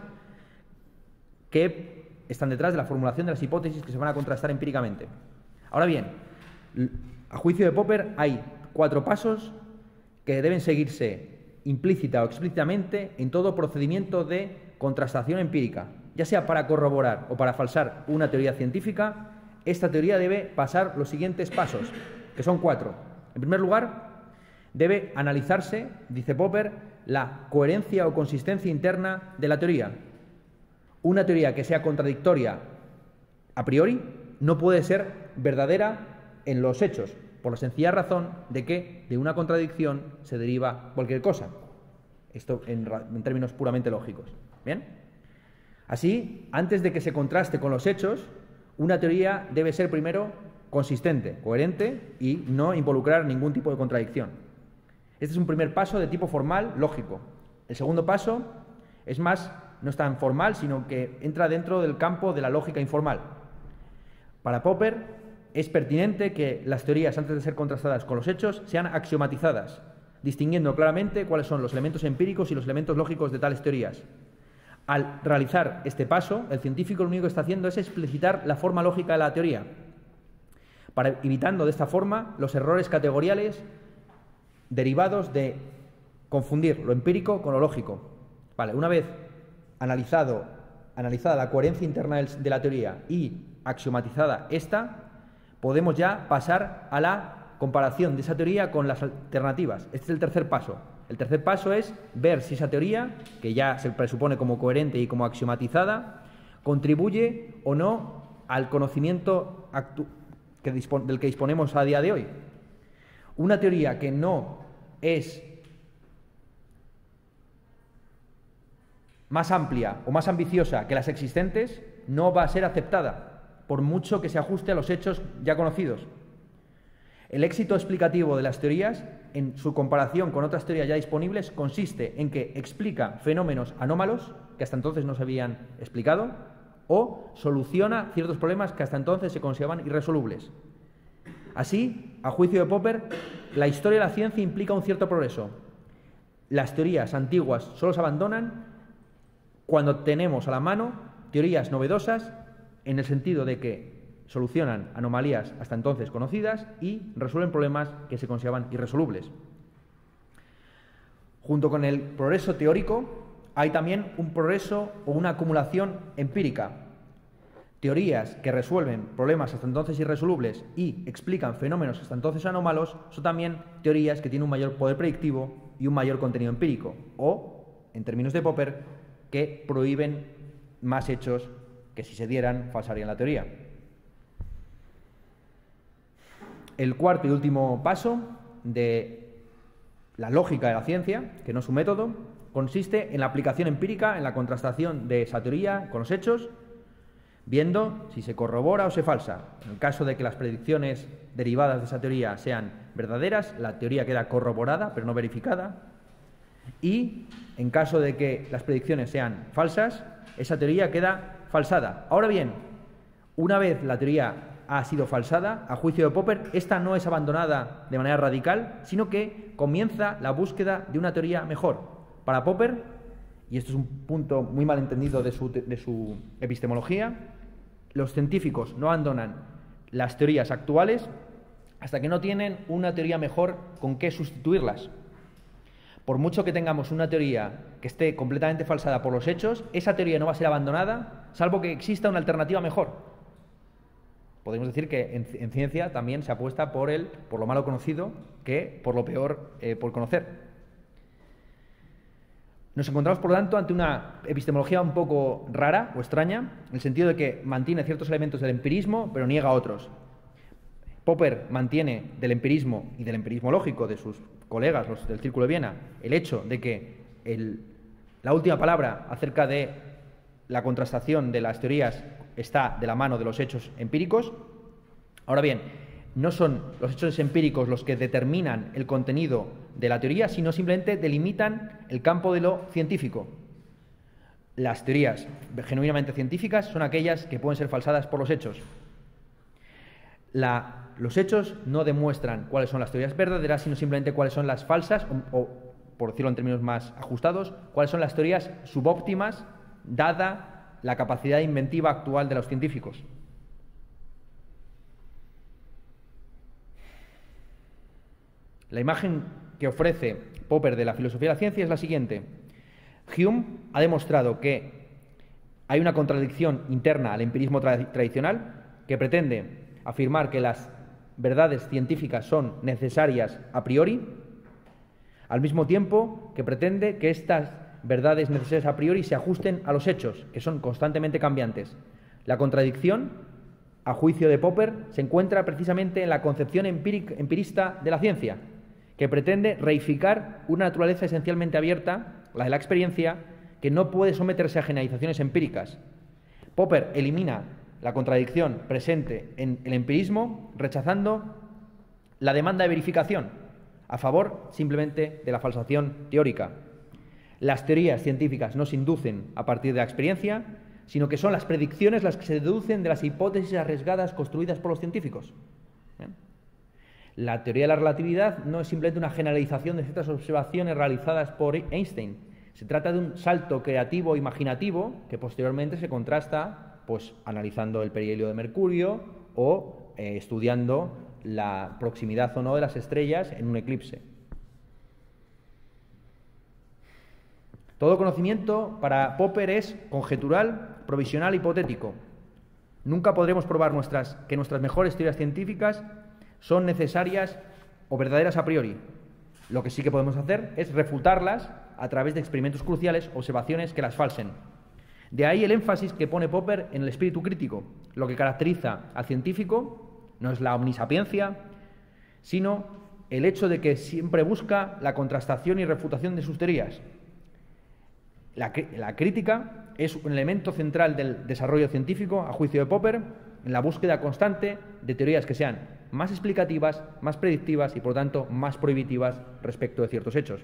que están detrás de la formulación de las hipótesis que se van a contrastar empíricamente. Ahora bien, a juicio de Popper hay cuatro pasos que deben seguirse implícita o explícitamente en todo procedimiento de contrastación empírica, ya sea para corroborar o para falsar una teoría científica. Esta teoría debe pasar los siguientes pasos, que son cuatro. En primer lugar, debe analizarse, dice Popper, la coherencia o consistencia interna de la teoría. Una teoría que sea contradictoria a priori no puede ser verdadera en los hechos, por la sencilla razón de que de una contradicción se deriva cualquier cosa. Esto en, en términos puramente lógicos. ¿Bien? Así, antes de que se contraste con los hechos, una teoría debe ser primero consistente, coherente y no involucrar ningún tipo de contradicción. Este es un primer paso de tipo formal, lógico. El segundo paso es más, no es tan formal, sino que entra dentro del campo de la lógica informal. Para Popper es pertinente que las teorías, antes de ser contrastadas con los hechos, sean axiomatizadas, distinguiendo claramente cuáles son los elementos empíricos y los elementos lógicos de tales teorías. Al realizar este paso, el científico lo único que está haciendo es explicitar la forma lógica de la teoría, para, evitando de esta forma los errores categoriales derivados de confundir lo empírico con lo lógico. Vale, una vez analizado, analizada la coherencia interna de la teoría y axiomatizada esta, podemos ya pasar a la comparación de esa teoría con las alternativas. Este es el tercer paso. El tercer paso es ver si esa teoría, que ya se presupone como coherente y como axiomatizada, contribuye o no al conocimiento que del que disponemos a día de hoy. Una teoría que no es más amplia o más ambiciosa que las existentes no va a ser aceptada, por mucho que se ajuste a los hechos ya conocidos. El éxito explicativo de las teorías, en su comparación con otras teorías ya disponibles, consiste en que explica fenómenos anómalos que hasta entonces no se habían explicado o soluciona ciertos problemas que hasta entonces se consideraban irresolubles. Así, a juicio de Popper, la historia de la ciencia implica un cierto progreso. Las teorías antiguas solo se abandonan cuando tenemos a la mano teorías novedosas en el sentido de que solucionan anomalías hasta entonces conocidas y resuelven problemas que se consideraban irresolubles. Junto con el progreso teórico hay también un progreso o una acumulación empírica. Teorías que resuelven problemas hasta entonces irresolubles y explican fenómenos hasta entonces anómalos son también teorías que tienen un mayor poder predictivo y un mayor contenido empírico, o, en términos de Popper, que prohíben más hechos que si se dieran falsarían la teoría. El cuarto y último paso de la lógica de la ciencia, que no es un método, consiste en la aplicación empírica, en la contrastación de esa teoría con los hechos, viendo si se corrobora o se falsa. En el caso de que las predicciones derivadas de esa teoría sean verdaderas, la teoría queda corroborada, pero no verificada. Y en caso de que las predicciones sean falsas, esa teoría queda falsada. Ahora bien, una vez la teoría ha sido falsada, a juicio de Popper, esta no es abandonada de manera radical, sino que comienza la búsqueda de una teoría mejor. Para Popper, y esto es un punto muy mal entendido de su, de su epistemología, los científicos no abandonan las teorías actuales hasta que no tienen una teoría mejor con qué sustituirlas. Por mucho que tengamos una teoría que esté completamente falsada por los hechos, esa teoría no va a ser abandonada, salvo que exista una alternativa mejor. Podemos decir que en, en ciencia también se apuesta por, el, por lo malo conocido que por lo peor eh, por conocer. Nos encontramos, por lo tanto, ante una epistemología un poco rara o extraña, en el sentido de que mantiene ciertos elementos del empirismo, pero niega otros. Popper mantiene del empirismo y del empirismo lógico de sus colegas, los del Círculo de Viena, el hecho de que el, la última palabra acerca de la contrastación de las teorías está de la mano de los hechos empíricos. Ahora bien, no son los hechos empíricos los que determinan el contenido de la teoría, sino simplemente delimitan el campo de lo científico. Las teorías genuinamente científicas son aquellas que pueden ser falsadas por los hechos. La, los hechos no demuestran cuáles son las teorías verdaderas, sino simplemente cuáles son las falsas, o, o por decirlo en términos más ajustados, cuáles son las teorías subóptimas, dada la capacidad inventiva actual de los científicos. La imagen que ofrece Popper de la filosofía de la ciencia es la siguiente. Hume ha demostrado que hay una contradicción interna al empirismo tra- tradicional que pretende afirmar que las verdades científicas son necesarias a priori, al mismo tiempo que pretende que estas verdades necesarias a priori se ajusten a los hechos, que son constantemente cambiantes. La contradicción, a juicio de Popper, se encuentra precisamente en la concepción empírica, empirista de la ciencia, que pretende reificar una naturaleza esencialmente abierta, la de la experiencia, que no puede someterse a generalizaciones empíricas. Popper elimina la contradicción presente en el empirismo, rechazando la demanda de verificación, a favor simplemente de la falsación teórica. Las teorías científicas no se inducen a partir de la experiencia, sino que son las predicciones las que se deducen de las hipótesis arriesgadas construidas por los científicos. ¿Bien? La teoría de la relatividad no es simplemente una generalización de ciertas observaciones realizadas por Einstein. Se trata de un salto creativo imaginativo que posteriormente se contrasta pues, analizando el perihelio de Mercurio o eh, estudiando la proximidad o no de las estrellas en un eclipse. Todo conocimiento para Popper es conjetural, provisional, hipotético. Nunca podremos probar nuestras, que nuestras mejores teorías científicas son necesarias o verdaderas a priori. Lo que sí que podemos hacer es refutarlas a través de experimentos cruciales, observaciones que las falsen. De ahí el énfasis que pone Popper en el espíritu crítico. Lo que caracteriza al científico no es la omnisapiencia, sino el hecho de que siempre busca la contrastación y refutación de sus teorías. La, la crítica es un elemento central del desarrollo científico, a juicio de Popper, en la búsqueda constante de teorías que sean más explicativas, más predictivas y, por lo tanto, más prohibitivas respecto de ciertos hechos.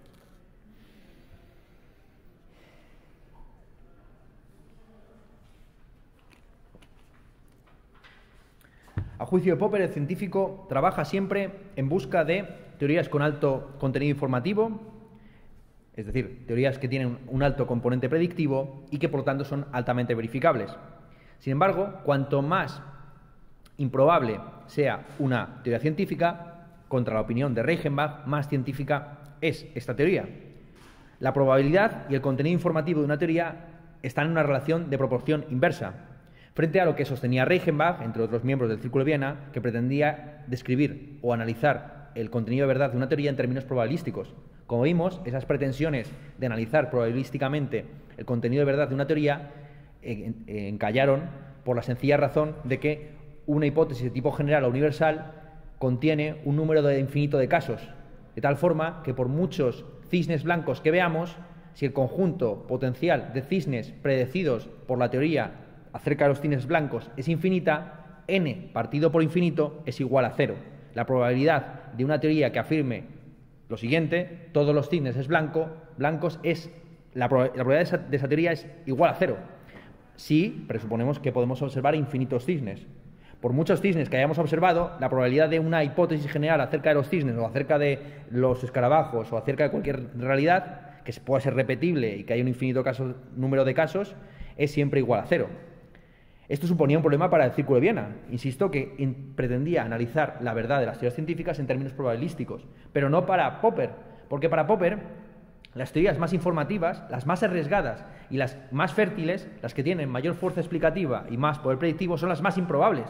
A juicio de Popper, el científico trabaja siempre en busca de teorías con alto contenido informativo, es decir, teorías que tienen un alto componente predictivo y que, por lo tanto, son altamente verificables. Sin embargo, cuanto más improbable sea una teoría científica, contra la opinión de Reichenbach, más científica es esta teoría. La probabilidad y el contenido informativo de una teoría están en una relación de proporción inversa, frente a lo que sostenía Reichenbach, entre otros miembros del Círculo de Viena, que pretendía describir o analizar el contenido de verdad de una teoría en términos probabilísticos. Como vimos, esas pretensiones de analizar probabilísticamente el contenido de verdad de una teoría encallaron por la sencilla razón de que una hipótesis de tipo general o universal contiene un número de infinito de casos, de tal forma que por muchos cisnes blancos que veamos, si el conjunto potencial de cisnes predecidos por la teoría acerca de los cisnes blancos es infinita, n partido por infinito es igual a cero. La probabilidad de una teoría que afirme lo siguiente, todos los cisnes es blanco, blancos, es la, prob la probabilidad de esa, de esa teoría es igual a cero. Si presuponemos que podemos observar infinitos cisnes. Por muchos cisnes que hayamos observado, la probabilidad de una hipótesis general acerca de los cisnes o acerca de los escarabajos o acerca de cualquier realidad que pueda ser repetible y que haya un infinito caso, número de casos es siempre igual a cero. Esto suponía un problema para el Círculo de Viena. Insisto que in, pretendía analizar la verdad de las teorías científicas en términos probabilísticos, pero no para Popper, porque para Popper las teorías más informativas, las más arriesgadas y las más fértiles, las que tienen mayor fuerza explicativa y más poder predictivo, son las más improbables.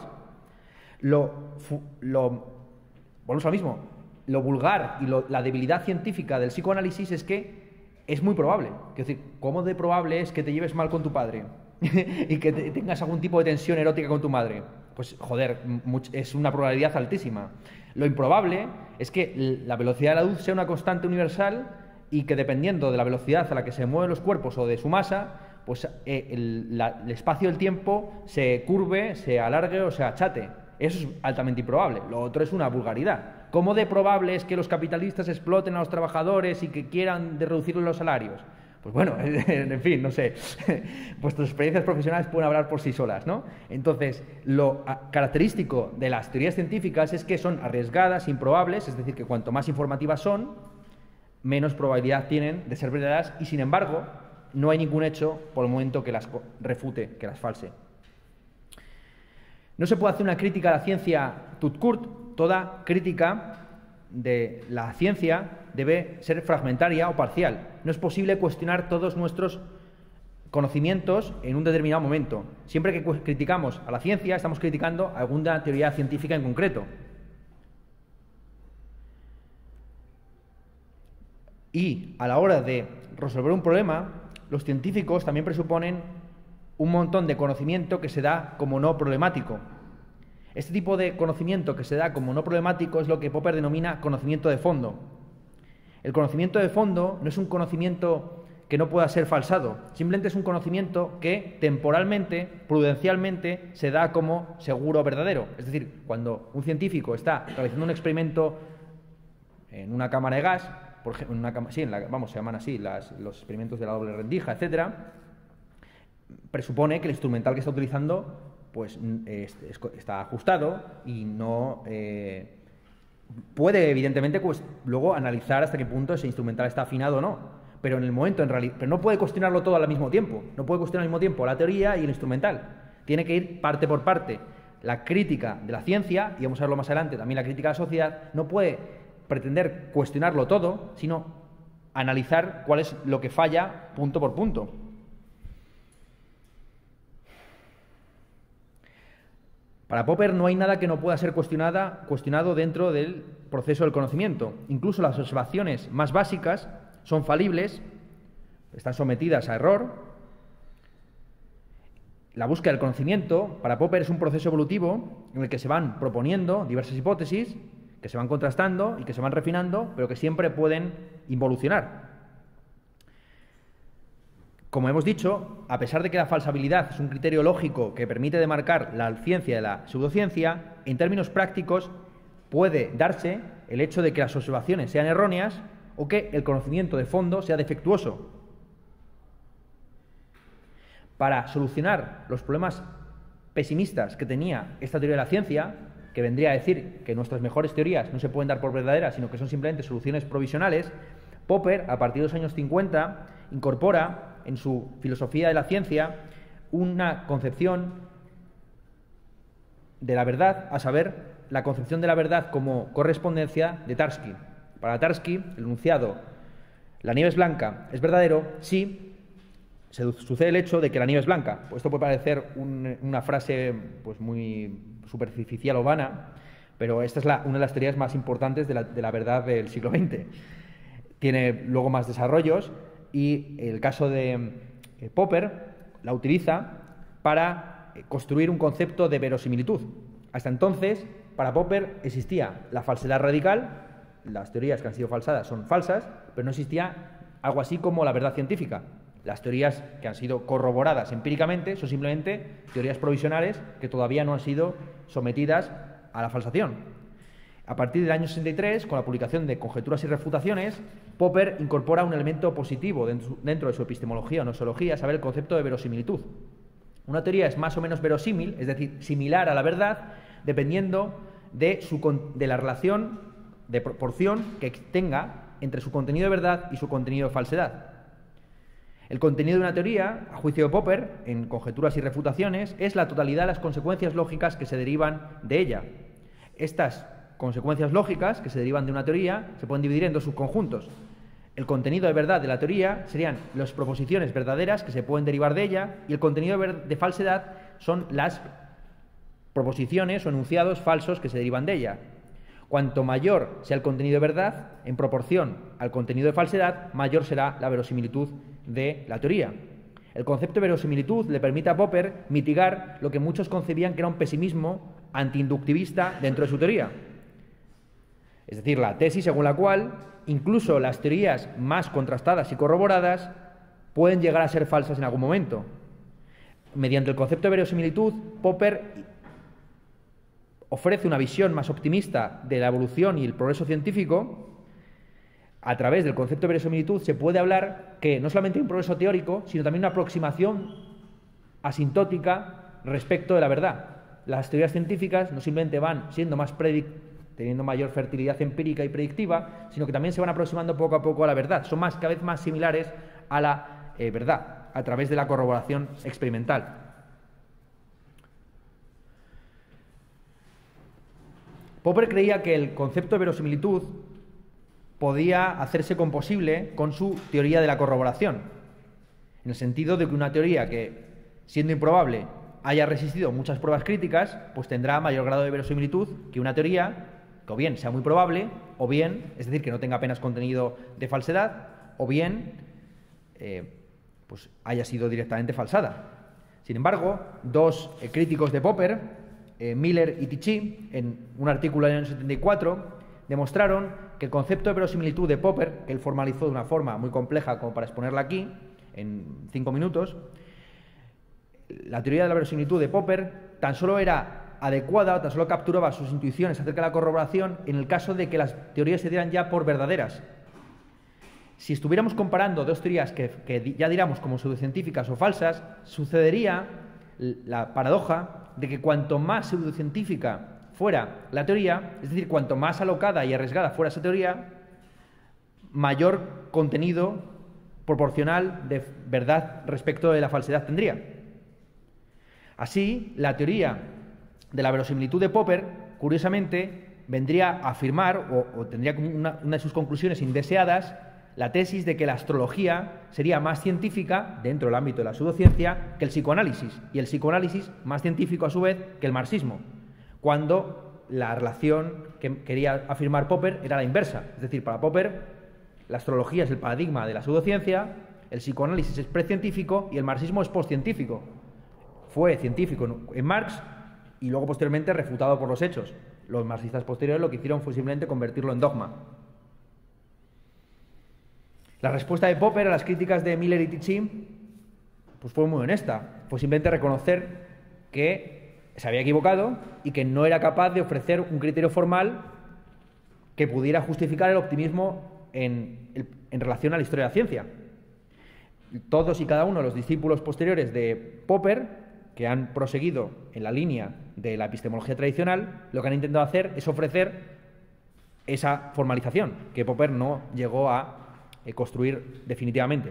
Lo, lo, volvemos a lo mismo, lo vulgar y lo, la debilidad científica del psicoanálisis es que es muy probable. Es decir, ¿cómo de probable es que te lleves mal con tu padre y que te, tengas algún tipo de tensión erótica con tu madre? Pues, joder, es una probabilidad altísima. Lo improbable es que la velocidad de la luz sea una constante universal y que, dependiendo de la velocidad a la que se mueven los cuerpos o de su masa, pues eh, el, la, el espacio del tiempo se curve, se alargue o se achate. Eso es altamente improbable. Lo otro es una vulgaridad. ¿Cómo de probable es que los capitalistas exploten a los trabajadores y que quieran de reducirles los salarios? Pues bueno, en fin, no sé. Vuestras experiencias profesionales pueden hablar por sí solas, ¿no? Entonces, lo característico de las teorías científicas es que son arriesgadas, improbables, es decir, que cuanto más informativas son, menos probabilidad tienen de ser verdaderas y, sin embargo, no hay ningún hecho por el momento que las refute, que las false. No se puede hacer una crítica a la ciencia tout court. Toda crítica de la ciencia debe ser fragmentaria o parcial. No es posible cuestionar todos nuestros conocimientos en un determinado momento. Siempre que criticamos a la ciencia, estamos criticando alguna teoría científica en concreto. Y a la hora de resolver un problema, los científicos también presuponen un montón de conocimiento que se da como no problemático. Este tipo de conocimiento que se da como no problemático es lo que Popper denomina conocimiento de fondo. El conocimiento de fondo no es un conocimiento que no pueda ser falsado, simplemente es un conocimiento que temporalmente, prudencialmente, se da como seguro o verdadero. Es decir, cuando un científico está realizando un experimento en una cámara de gas, por ejemplo, en una cama, sí, en la, vamos, se llaman así las, los experimentos de la doble rendija, etcétera, presupone que el instrumental que está utilizando pues es, es, está ajustado y no eh, puede evidentemente pues luego analizar hasta qué punto ese instrumental está afinado o no, pero en el momento en realidad, pero no puede cuestionarlo todo al mismo tiempo, no puede cuestionar al mismo tiempo la teoría y el instrumental, tiene que ir parte por parte. La crítica de la ciencia, y vamos a verlo más adelante, también la crítica de la sociedad, no puede pretender cuestionarlo todo, sino analizar cuál es lo que falla punto por punto. Para Popper no hay nada que no pueda ser cuestionada, cuestionado dentro del proceso del conocimiento. Incluso las observaciones más básicas son falibles, están sometidas a error. La búsqueda del conocimiento para Popper es un proceso evolutivo en el que se van proponiendo diversas hipótesis, que se van contrastando y que se van refinando, pero que siempre pueden involucionar. como hemos dicho, a pesar de que la falsabilidad es un criterio lógico que permite demarcar la ciencia de la pseudociencia, en términos prácticos puede darse el hecho de que las observaciones sean erróneas o que el conocimiento de fondo sea defectuoso. Para solucionar los problemas pesimistas que tenía esta teoría de la ciencia, que vendría a decir que nuestras mejores teorías no se pueden dar por verdaderas, sino que son simplemente soluciones provisionales, Popper, a partir de los años cincuenta, incorpora en su filosofía de la ciencia una concepción de la verdad, a saber, la concepción de la verdad como correspondencia de Tarski. Para Tarski, el enunciado "la nieve es blanca" es verdadero si se sucede el hecho de que la nieve es blanca. Pues esto puede parecer un, una frase pues muy superficial o vana, pero esta es la, una de las teorías más importantes de la, de la verdad del siglo veinte. Tiene luego más desarrollos y el caso de eh, Popper la utiliza para eh, construir un concepto de verosimilitud. Hasta entonces, para Popper existía la falsedad radical, las teorías que han sido falsadas son falsas, pero no existía algo así como la verdad científica. Las teorías que han sido corroboradas empíricamente son simplemente teorías provisionales que todavía no han sido sometidas a la falsación. A partir del año sesenta y tres, con la publicación de Conjeturas y refutaciones, Popper incorpora un elemento positivo dentro de su epistemología o nosología, a saber, el concepto de verosimilitud. Una teoría es más o menos verosímil, es decir, similar a la verdad, dependiendo de, su, de la relación de proporción que tenga entre su contenido de verdad y su contenido de falsedad. El contenido de una teoría, a juicio de Popper, en Conjeturas y refutaciones, es la totalidad de las consecuencias lógicas que se derivan de ella. Estas consecuencias lógicas que se derivan de una teoría se pueden dividir en dos subconjuntos. El contenido de verdad de la teoría serían las proposiciones verdaderas que se pueden derivar de ella, y el contenido de falsedad son las proposiciones o enunciados falsos que se derivan de ella. Cuanto mayor sea el contenido de verdad, en proporción al contenido de falsedad, mayor será la verosimilitud de la teoría. El concepto de verosimilitud le permite a Popper mitigar lo que muchos concebían que era un pesimismo antiinductivista dentro de su teoría. Es decir, la tesis según la cual incluso las teorías más contrastadas y corroboradas pueden llegar a ser falsas en algún momento. Mediante el concepto de verosimilitud, Popper ofrece una visión más optimista de la evolución y el progreso científico. A través del concepto de verosimilitud se puede hablar que no solamente hay un progreso teórico, sino también una aproximación asintótica respecto de la verdad. Las teorías científicas no simplemente van siendo más predic teniendo mayor fertilidad empírica y predictiva, sino que también se van aproximando poco a poco a la verdad. Son más, cada vez más similares a la eh, verdad, a través de la corroboración experimental. Popper creía que el concepto de verosimilitud podía hacerse composible con su teoría de la corroboración, en el sentido de que una teoría que, siendo improbable, haya resistido muchas pruebas críticas, pues tendrá mayor grado de verosimilitud que una teoría que o bien sea muy probable, o bien, es decir, que no tenga apenas contenido de falsedad, o bien eh, pues haya sido directamente falsada. Sin embargo, dos eh, críticos de Popper, eh, Miller y Tichy, en un artículo del año setenta y cuatro, demostraron que el concepto de verosimilitud de Popper, que él formalizó de una forma muy compleja como para exponerla aquí, en cinco minutos, la teoría de la verosimilitud de Popper tan solo era adecuada, o tan solo capturaba sus intuiciones acerca de la corroboración en el caso de que las teorías se dieran ya por verdaderas. Si estuviéramos comparando dos teorías que, que ya diéramos como pseudocientíficas o falsas, sucedería la paradoja de que cuanto más pseudocientífica fuera la teoría, es decir, cuanto más alocada y arriesgada fuera esa teoría, mayor contenido proporcional de verdad respecto de la falsedad tendría. Así, la teoría de la verosimilitud de Popper, curiosamente, vendría a afirmar, o, o tendría como una, una de sus conclusiones indeseadas, la tesis de que la astrología sería más científica, dentro del ámbito de la pseudociencia, que el psicoanálisis, y el psicoanálisis más científico, a su vez, que el marxismo, cuando la relación que quería afirmar Popper era la inversa. Es decir, para Popper, la astrología es el paradigma de la pseudociencia, el psicoanálisis es precientífico y el marxismo es postcientífico. Fue científico en Marx y luego posteriormente refutado por los hechos. Los marxistas posteriores lo que hicieron fue simplemente convertirlo en dogma. La respuesta de Popper a las críticas de Miller y Tichy pues fue muy honesta. Fue simplemente reconocer que se había equivocado y que no era capaz de ofrecer un criterio formal que pudiera justificar el optimismo en, en relación a la historia de la ciencia. Todos y cada uno de los discípulos posteriores de Popper, que han proseguido en la línea de la epistemología tradicional, lo que han intentado hacer es ofrecer esa formalización que Popper no llegó a eh, construir definitivamente.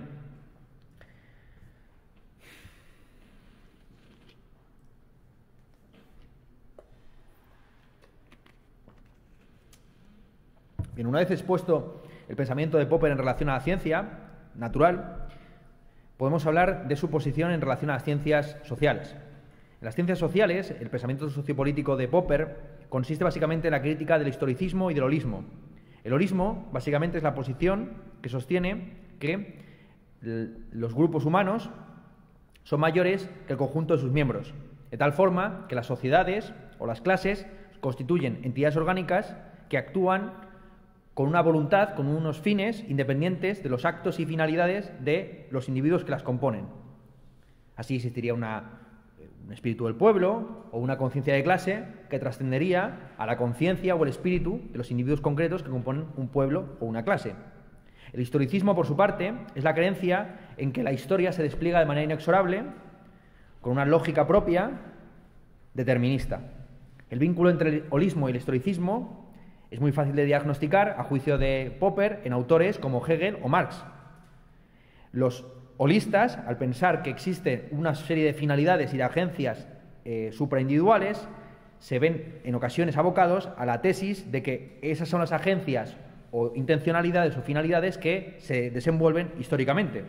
Bien, una vez expuesto el pensamiento de Popper en relación a la ciencia natural, podemos hablar de su posición en relación a las ciencias sociales. En las ciencias sociales, el pensamiento sociopolítico de Popper consiste básicamente en la crítica del historicismo y del holismo. El holismo, básicamente, es la posición que sostiene que los grupos humanos son mayores que el conjunto de sus miembros, de tal forma que las sociedades o las clases constituyen entidades orgánicas que actúan con una voluntad, con unos fines independientes de los actos y finalidades de los individuos que las componen. Así existiría una, un espíritu del pueblo o una conciencia de clase que trascendería a la conciencia o el espíritu de los individuos concretos que componen un pueblo o una clase. El historicismo, por su parte, es la creencia en que la historia se despliega de manera inexorable, con una lógica propia, determinista. El vínculo entre el holismo y el historicismo es muy fácil de diagnosticar, a juicio de Popper, en autores como Hegel o Marx. Los holistas, al pensar que existe una serie de finalidades y de agencias eh, supraindividuales, se ven en ocasiones abocados a la tesis de que esas son las agencias o intencionalidades o finalidades que se desenvuelven históricamente.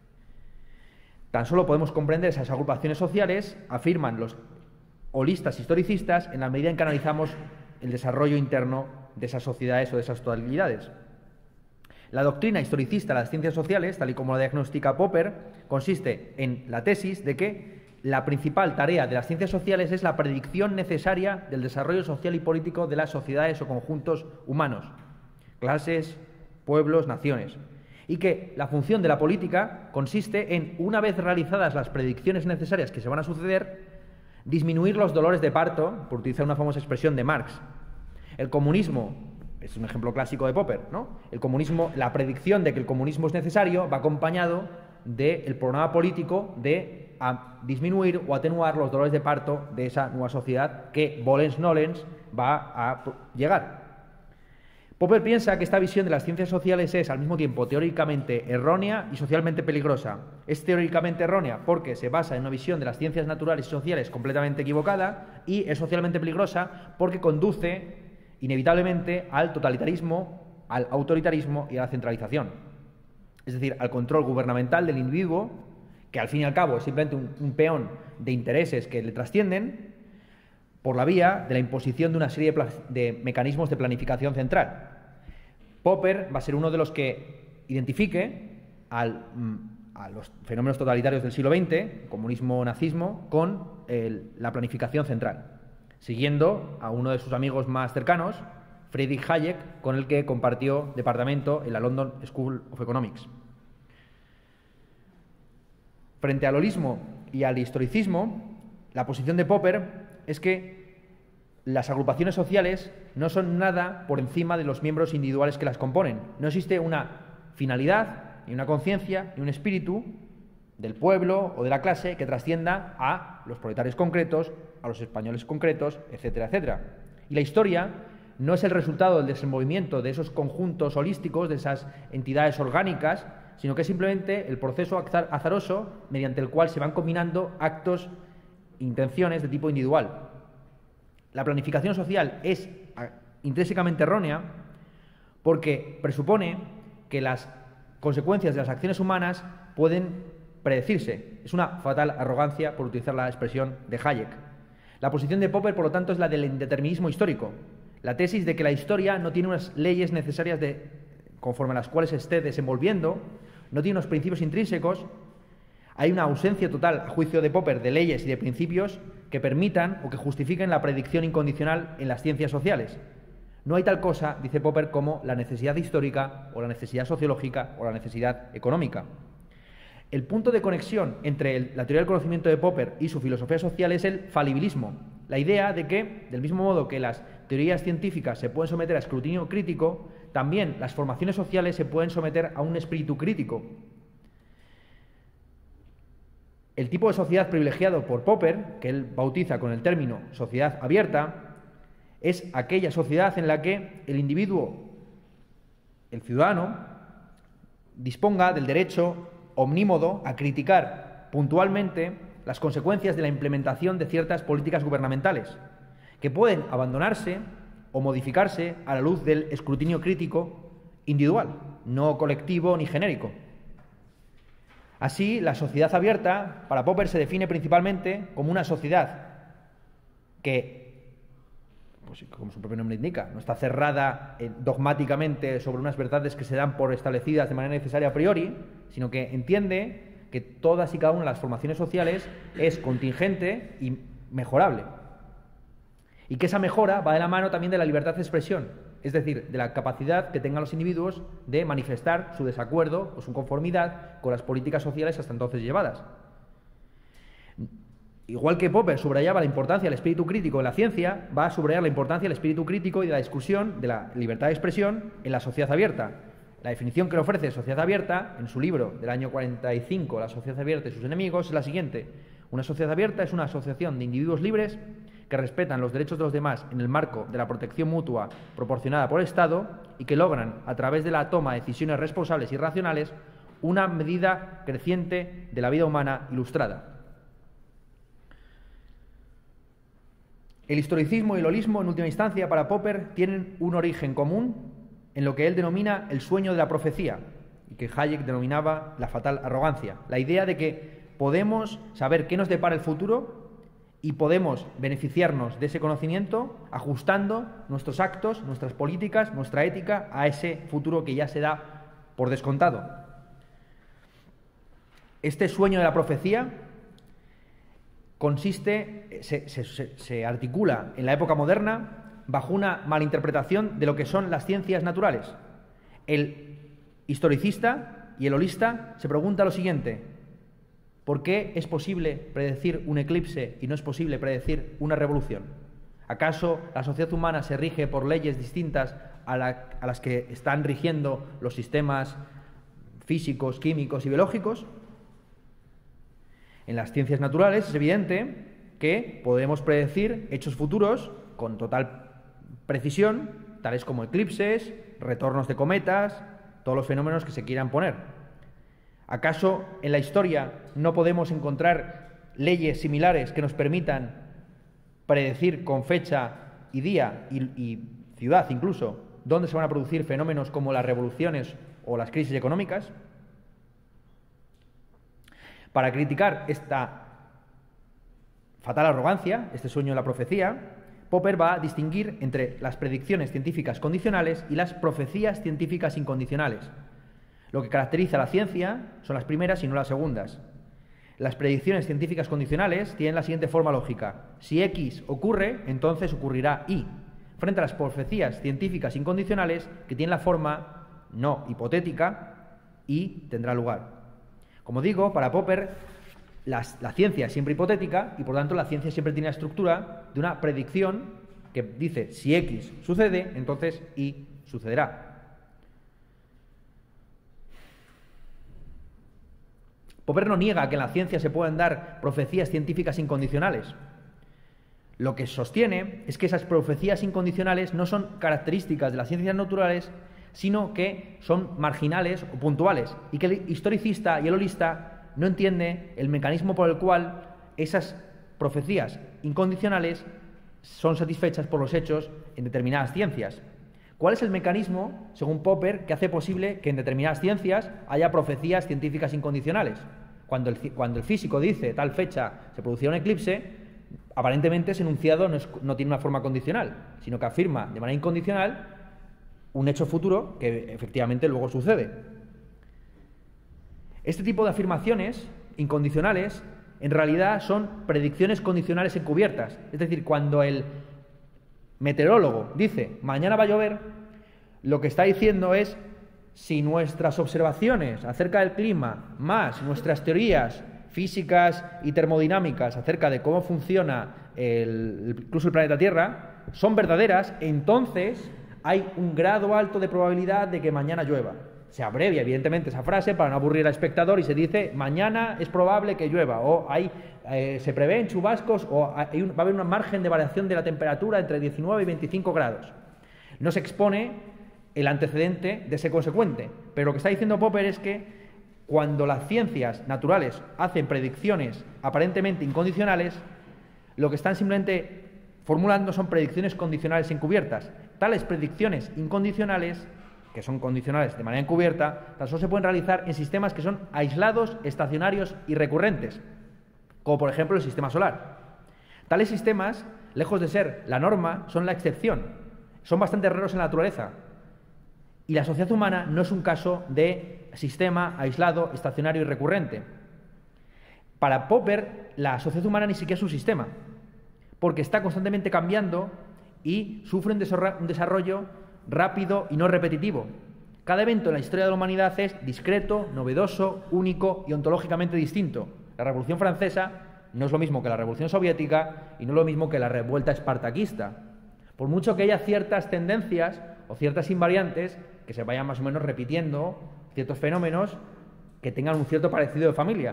Tan solo podemos comprender esas agrupaciones sociales, afirman los holistas historicistas, en la medida en que analizamos el desarrollo interno de esas sociedades o de esas totalidades. La doctrina historicista de las ciencias sociales, tal y como la diagnostica Popper, consiste en la tesis de que la principal tarea de las ciencias sociales es la predicción necesaria del desarrollo social y político de las sociedades o conjuntos humanos, clases, pueblos, naciones, y que la función de la política consiste en, una vez realizadas las predicciones necesarias que se van a suceder, disminuir los dolores de parto, por utilizar una famosa expresión de Marx. El comunismo es un ejemplo clásico de Popper, ¿no? El comunismo, la predicción de que el comunismo es necesario va acompañado del programa político de a disminuir o atenuar los dolores de parto de esa nueva sociedad que, volens nolens, va a llegar. Popper piensa que esta visión de las ciencias sociales es al mismo tiempo teóricamente errónea y socialmente peligrosa. Es teóricamente errónea porque se basa en una visión de las ciencias naturales y sociales completamente equivocada, y es socialmente peligrosa porque conduce inevitablemente al totalitarismo, al autoritarismo y a la centralización. Es decir, al control gubernamental del individuo, que al fin y al cabo es simplemente un, un peón de intereses que le trascienden, por la vía de la imposición de una serie de, de mecanismos de planificación central. Popper va a ser uno de los que identifique al, a los fenómenos totalitarios del siglo veinte, comunismo, nazismo, con el, la planificación central, siguiendo a uno de sus amigos más cercanos, Friedrich Hayek, con el que compartió departamento en la London School of Economics. Frente al holismo y al historicismo, la posición de Popper es que las agrupaciones sociales no son nada por encima de los miembros individuales que las componen. No existe una finalidad, ni una conciencia, ni un espíritu del pueblo o de la clase que trascienda a los proletarios concretos, a los españoles concretos, etcétera, etcétera. Y la historia no es el resultado del desenvolvimiento de esos conjuntos holísticos, de esas entidades orgánicas, sino que es simplemente el proceso azaroso mediante el cual se van combinando actos, intenciones de tipo individual. La planificación social es intrínsecamente errónea porque presupone que las consecuencias de las acciones humanas pueden predecirse. Es una fatal arrogancia, por utilizar la expresión de Hayek. La posición de Popper, por lo tanto, es la del indeterminismo histórico, la tesis de que la historia no tiene unas leyes necesarias de, conforme a las cuales se esté desenvolviendo, no tiene unos principios intrínsecos. Hay una ausencia total, a juicio de Popper, de leyes y de principios que permitan o que justifiquen la predicción incondicional en las ciencias sociales. No hay tal cosa, dice Popper, como la necesidad histórica o la necesidad sociológica o la necesidad económica. El punto de conexión entre el, la teoría del conocimiento de Popper y su filosofía social es el falibilismo, la idea de que, del mismo modo que las teorías científicas se pueden someter a escrutinio crítico, también las formaciones sociales se pueden someter a un espíritu crítico. El tipo de sociedad privilegiado por Popper, que él bautiza con el término sociedad abierta, es aquella sociedad en la que el individuo, el ciudadano, disponga del derecho omnímodo a criticar puntualmente las consecuencias de la implementación de ciertas políticas gubernamentales, que pueden abandonarse o modificarse a la luz del escrutinio crítico individual, no colectivo ni genérico. Así, la sociedad abierta, para Popper, se define principalmente como una sociedad que, pues, como su propio nombre indica, no está cerrada eh, dogmáticamente sobre unas verdades que se dan por establecidas de manera necesaria a priori, sino que entiende que todas y cada una de las formaciones sociales es contingente y mejorable. Y que esa mejora va de la mano también de la libertad de expresión, es decir, de la capacidad que tengan los individuos de manifestar su desacuerdo o su conformidad con las políticas sociales hasta entonces llevadas. Igual que Popper subrayaba la importancia del espíritu crítico en la ciencia, va a subrayar la importancia del espíritu crítico y de la discusión de la libertad de expresión en la sociedad abierta. La definición que le ofrece Sociedad Abierta, en su libro del año cuarenta y cinco, La sociedad abierta y sus enemigos, es la siguiente. Una sociedad abierta es una asociación de individuos libres que respetan los derechos de los demás en el marco de la protección mutua proporcionada por el Estado y que logran, a través de la toma de decisiones responsables y racionales, una medida creciente de la vida humana ilustrada. El historicismo y el holismo, en última instancia, para Popper, tienen un origen común en lo que él denomina el sueño de la profecía, y que Hayek denominaba la fatal arrogancia. La idea de que podemos saber qué nos depara el futuro y podemos beneficiarnos de ese conocimiento ajustando nuestros actos, nuestras políticas, nuestra ética a ese futuro que ya se da por descontado. Este sueño de la profecía consiste, se, se, se articula en la época moderna bajo una malinterpretación de lo que son las ciencias naturales. El historicista y el holista se pregunta lo siguiente: ¿por qué es posible predecir un eclipse y no es posible predecir una revolución? ¿Acaso la sociedad humana se rige por leyes distintas a, la, a las que están rigiendo los sistemas físicos, químicos y biológicos? En las ciencias naturales es evidente que podemos predecir hechos futuros con total precisión, tales como eclipses, retornos de cometas, todos los fenómenos que se quieran poner. ¿Acaso en la historia no podemos encontrar leyes similares que nos permitan predecir con fecha y día y, y ciudad incluso dónde se van a producir fenómenos como las revoluciones o las crisis económicas? Para criticar esta fatal arrogancia, este sueño de la profecía, Popper va a distinguir entre las predicciones científicas condicionales y las profecías científicas incondicionales. Lo que caracteriza a la ciencia son las primeras y no las segundas. Las predicciones científicas condicionales tienen la siguiente forma lógica: si X ocurre, entonces ocurrirá Y, frente a las profecías científicas incondicionales que tienen la forma no hipotética, Y tendrá lugar. Como digo, para Popper, las, la ciencia es siempre hipotética y por tanto la ciencia siempre tiene la estructura de una predicción que dice: si X sucede, entonces Y sucederá. Popper no niega que en la ciencia se puedan dar profecías científicas incondicionales. Lo que sostiene es que esas profecías incondicionales no son características de las ciencias naturales, sino que son marginales o puntuales, y que el historicista y el holista no entiende el mecanismo por el cual esas profecías incondicionales son satisfechas por los hechos en determinadas ciencias. ¿Cuál es el mecanismo, según Popper, que hace posible que en determinadas ciencias haya profecías científicas incondicionales? Cuando el, cuando el físico dice tal fecha se producirá un eclipse, aparentemente ese enunciado no, es, no tiene una forma condicional, sino que afirma de manera incondicional un hecho futuro que efectivamente luego sucede. Este tipo de afirmaciones incondicionales en realidad son predicciones condicionales encubiertas. Es decir, cuando el meteorólogo dice mañana va a llover, lo que está diciendo es: si nuestras observaciones acerca del clima, más nuestras teorías físicas y termodinámicas acerca de cómo funciona el, incluso el planeta Tierra, son verdaderas, entonces hay un grado alto de probabilidad de que mañana llueva. Se abrevia, evidentemente, esa frase para no aburrir al espectador y se dice mañana es probable que llueva, o hay, eh, se prevén chubascos, o hay un, va a haber un margen de variación de la temperatura entre diecinueve y veinticinco grados. No se expone el antecedente de ese consecuente, pero lo que está diciendo Popper es que cuando las ciencias naturales hacen predicciones aparentemente incondicionales, lo que están simplemente formulando son predicciones condicionales encubiertas. Tales predicciones incondicionales, que son condicionales de manera encubierta, tan solo se pueden realizar en sistemas que son aislados, estacionarios y recurrentes, como por ejemplo el sistema solar. Tales sistemas, lejos de ser la norma, son la excepción. Son bastante raros en la naturaleza. Y la sociedad humana no es un caso de sistema aislado, estacionario y recurrente. Para Popper, la sociedad humana ni siquiera es un sistema, porque está constantemente cambiando y sufre un desarrollo rápido y no repetitivo. Cada evento en la historia de la humanidad es discreto, novedoso, único y ontológicamente distinto. La Revolución Francesa no es lo mismo que la Revolución Soviética y no es lo mismo que la revuelta espartaquista. Por mucho que haya ciertas tendencias o ciertas invariantes que se vayan más o menos repitiendo, ciertos fenómenos que tengan un cierto parecido de familia.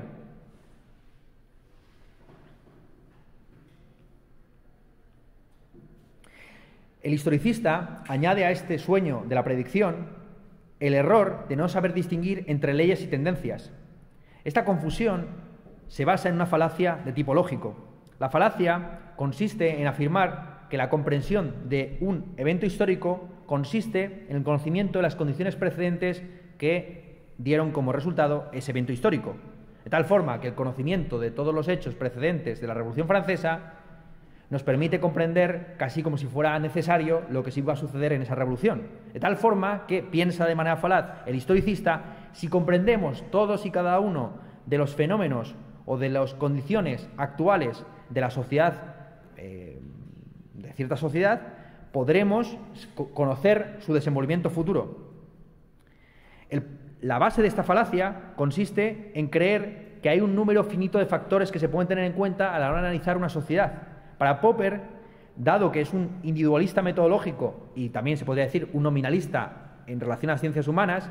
El historicista añade a este sueño de la predicción el error de no saber distinguir entre leyes y tendencias. Esta confusión se basa en una falacia de tipo lógico. La falacia consiste en afirmar que la comprensión de un evento histórico consiste en el conocimiento de las condiciones precedentes que dieron como resultado ese evento histórico. De tal forma que el conocimiento de todos los hechos precedentes de la Revolución Francesa nos permite comprender casi como si fuera necesario lo que sí iba a suceder en esa revolución. De tal forma que, piensa de manera falaz el historicista, si comprendemos todos y cada uno de los fenómenos o de las condiciones actuales de la sociedad, eh, de cierta sociedad, podremos conocer su desenvolvimiento futuro. El, la base de esta falacia consiste en creer que hay un número finito de factores que se pueden tener en cuenta a la hora de analizar una sociedad. Para Popper, dado que es un individualista metodológico y también se podría decir un nominalista en relación a las ciencias humanas,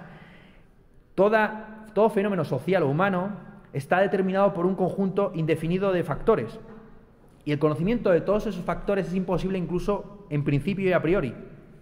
toda, todo fenómeno social o humano está determinado por un conjunto indefinido de factores. Y el conocimiento de todos esos factores es imposible incluso en principio y a priori.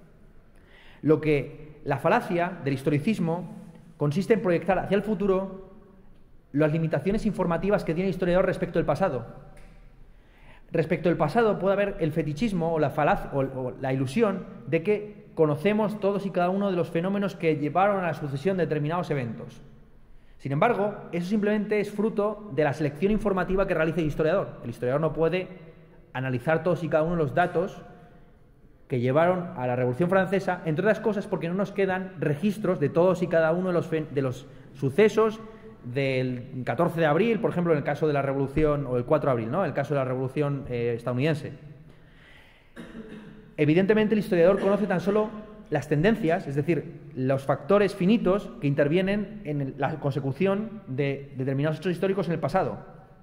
Lo que la falacia del historicismo consiste en proyectar hacia el futuro las limitaciones informativas que tiene el historiador respecto del pasado. Respecto al pasado puede haber el fetichismo o la, falaz, o, o la ilusión de que conocemos todos y cada uno de los fenómenos que llevaron a la sucesión de determinados eventos. Sin embargo, eso simplemente es fruto de la selección informativa que realiza el historiador. El historiador no puede analizar todos y cada uno de los datos que llevaron a la Revolución Francesa, entre otras cosas porque no nos quedan registros de todos y cada uno de los, de los sucesos del catorce de abril, por ejemplo, en el caso de la Revolución, o el cuatro de abril, ¿no? El caso de la Revolución eh, estadounidense. Evidentemente, el historiador conoce tan solo las tendencias, es decir, los factores finitos que intervienen en la consecución de determinados hechos históricos en el pasado.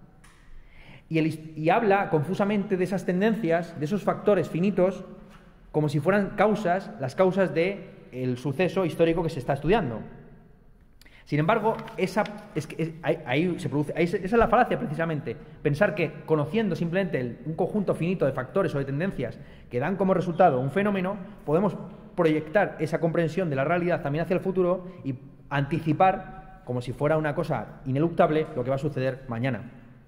Y, el, y habla confusamente de esas tendencias, de esos factores finitos, como si fueran causas, las causas del suceso histórico que se está estudiando. Sin embargo, esa, es que, es, ahí, ahí se produce, ahí se, esa es la falacia precisamente, pensar que conociendo simplemente el, un conjunto finito de factores o de tendencias que dan como resultado un fenómeno, podemos proyectar esa comprensión de la realidad también hacia el futuro y anticipar, como si fuera una cosa ineluctable, lo que va a suceder mañana.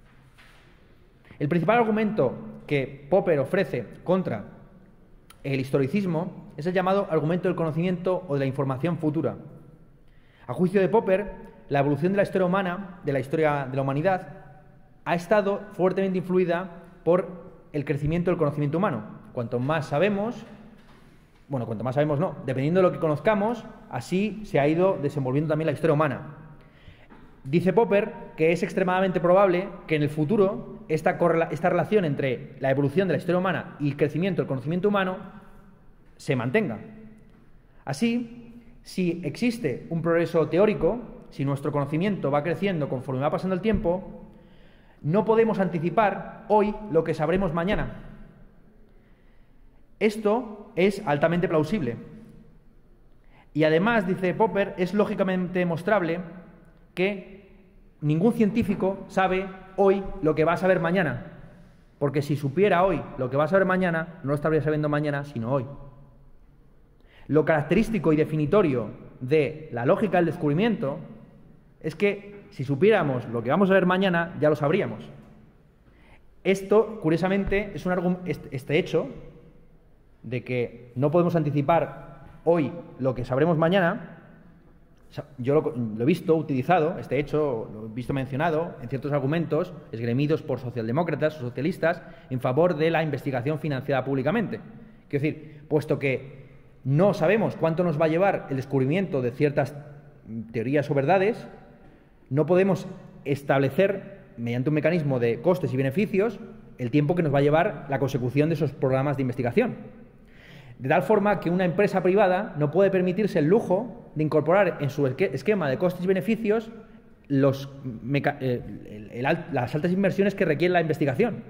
El principal argumento que Popper ofrece contra el historicismo es el llamado argumento del conocimiento o de la información futura. A juicio de Popper, la evolución de la historia humana, de la historia de la humanidad, ha estado fuertemente influida por el crecimiento del conocimiento humano. Cuanto más sabemos, bueno, cuanto más sabemos no, dependiendo de lo que conozcamos, así se ha ido desenvolviendo también la historia humana. Dice Popper que es extremadamente probable que en el futuro esta, esta relación entre la evolución de la historia humana y el crecimiento del conocimiento humano se mantenga. Así, Si existe un progreso teórico, si nuestro conocimiento va creciendo conforme va pasando el tiempo, no podemos anticipar hoy lo que sabremos mañana. Esto es altamente plausible. Y además, dice Popper, es lógicamente demostrable que ningún científico sabe hoy lo que va a saber mañana. Porque si supiera hoy lo que va a saber mañana, no lo estaría sabiendo mañana, sino hoy. Lo característico y definitorio de la lógica del descubrimiento es que si supiéramos lo que vamos a ver mañana, ya lo sabríamos. Esto, curiosamente, es un este hecho de que no podemos anticipar hoy lo que sabremos mañana. Yo lo, lo he visto utilizado, este hecho, lo he visto mencionado en ciertos argumentos esgrimidos por socialdemócratas o socialistas en favor de la investigación financiada públicamente. Quiero decir, puesto que no sabemos cuánto nos va a llevar el descubrimiento de ciertas teorías o verdades, no podemos establecer, mediante un mecanismo de costes y beneficios, el tiempo que nos va a llevar la consecución de esos programas de investigación. De tal forma que una empresa privada no puede permitirse el lujo de incorporar en su esquema de costes y beneficios los, el, el, el, las altas inversiones que requiere la investigación.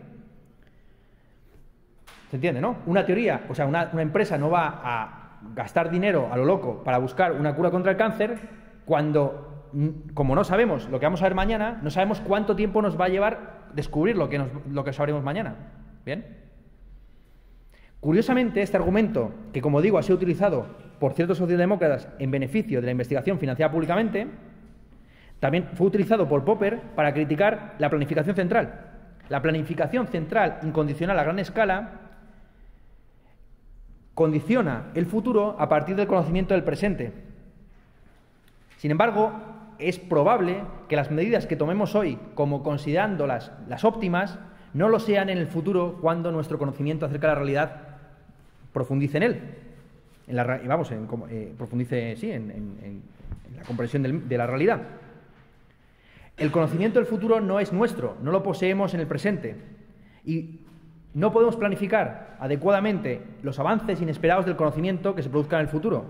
¿Se entiende, no? Una teoría, o sea, una, una empresa no va a gastar dinero a lo loco para buscar una cura contra el cáncer cuando, como no sabemos lo que vamos a ver mañana, no sabemos cuánto tiempo nos va a llevar descubrir lo que, nos, lo que sabremos mañana. ¿Bien? Curiosamente, este argumento, que como digo ha sido utilizado por ciertos socialdemócratas en beneficio de la investigación financiada públicamente, también fue utilizado por Popper para criticar la planificación central. La planificación central incondicional a gran escala condiciona el futuro a partir del conocimiento del presente. Sin embargo, es probable que las medidas que tomemos hoy como considerando las, las óptimas no lo sean en el futuro cuando nuestro conocimiento acerca de la realidad profundice en él. En la, vamos, en, eh, profundice, sí, en, en, en la comprensión del, de la realidad. El conocimiento del futuro no es nuestro, no lo poseemos en el presente. Y no podemos planificar adecuadamente los avances inesperados del conocimiento que se produzcan en el futuro.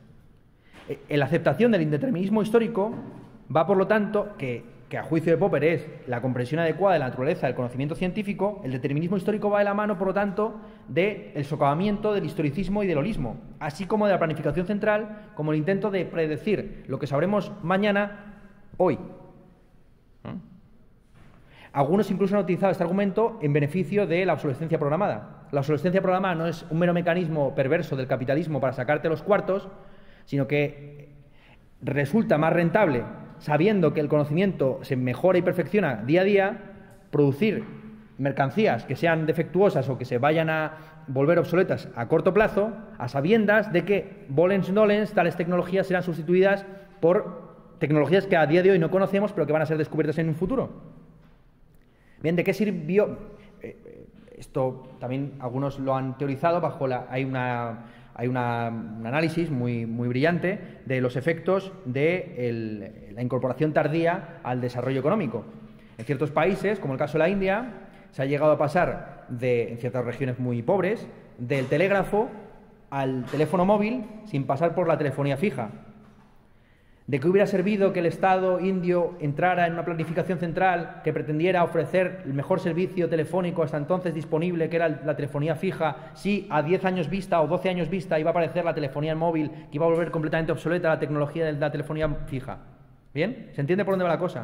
En la aceptación del indeterminismo histórico va, por lo tanto, que, que a juicio de Popper es la comprensión adecuada de la naturaleza del conocimiento científico, el determinismo histórico va de la mano, por lo tanto, del socavamiento del historicismo y del holismo, así como de la planificación central, como el intento de predecir lo que sabremos mañana, hoy. ¿Mm? Algunos incluso han utilizado este argumento en beneficio de la obsolescencia programada. La obsolescencia programada no es un mero mecanismo perverso del capitalismo para sacarte los cuartos, sino que resulta más rentable, sabiendo que el conocimiento se mejora y perfecciona día a día, producir mercancías que sean defectuosas o que se vayan a volver obsoletas a corto plazo, a sabiendas de que volens nolens tales tecnologías serán sustituidas por tecnologías que a día de hoy no conocemos pero que van a ser descubiertas en un futuro. Bien, ¿de qué sirvió? Eh, esto también algunos lo han teorizado bajo la... Hay una... Hay una, un análisis muy, muy brillante de los efectos de el, la incorporación tardía al desarrollo económico. En ciertos países, como el caso de la India, se ha llegado a pasar, de, en ciertas regiones muy pobres, del telégrafo al teléfono móvil sin pasar por la telefonía fija. ¿De qué hubiera servido que el Estado indio entrara en una planificación central que pretendiera ofrecer el mejor servicio telefónico hasta entonces disponible, que era la telefonía fija, si a diez años vista o doce años vista iba a aparecer la telefonía móvil, que iba a volver completamente obsoleta la tecnología de la telefonía fija? ¿Bien? ¿Se entiende por dónde va la cosa?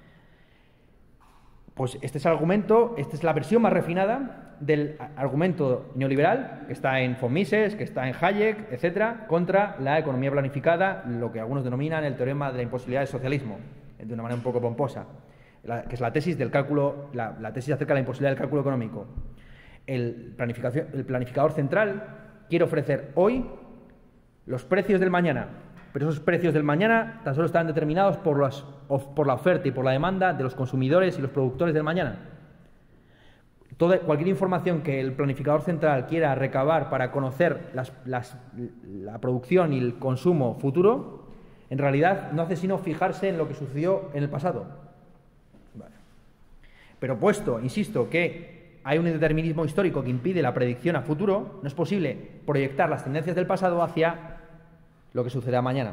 Pues este es el argumento, esta es la versión más refinada del argumento neoliberal, que está en von Mises, que está en Hayek, etcétera, contra la economía planificada, lo que algunos denominan el teorema de la imposibilidad del socialismo, de una manera un poco pomposa, la, que es la tesis del cálculo, la, la tesis acerca de la imposibilidad del cálculo económico. El, planificación, el planificador central quiere ofrecer hoy los precios del mañana, pero esos precios del mañana tan solo están determinados por, las, por la oferta y por la demanda de los consumidores y los productores del mañana. Toda, cualquier información que el planificador central quiera recabar para conocer las, las, la producción y el consumo futuro, en realidad no hace sino fijarse en lo que sucedió en el pasado. Vale. Pero puesto, insisto, que hay un indeterminismo histórico que impide la predicción a futuro, no es posible proyectar las tendencias del pasado hacia lo que suceda mañana.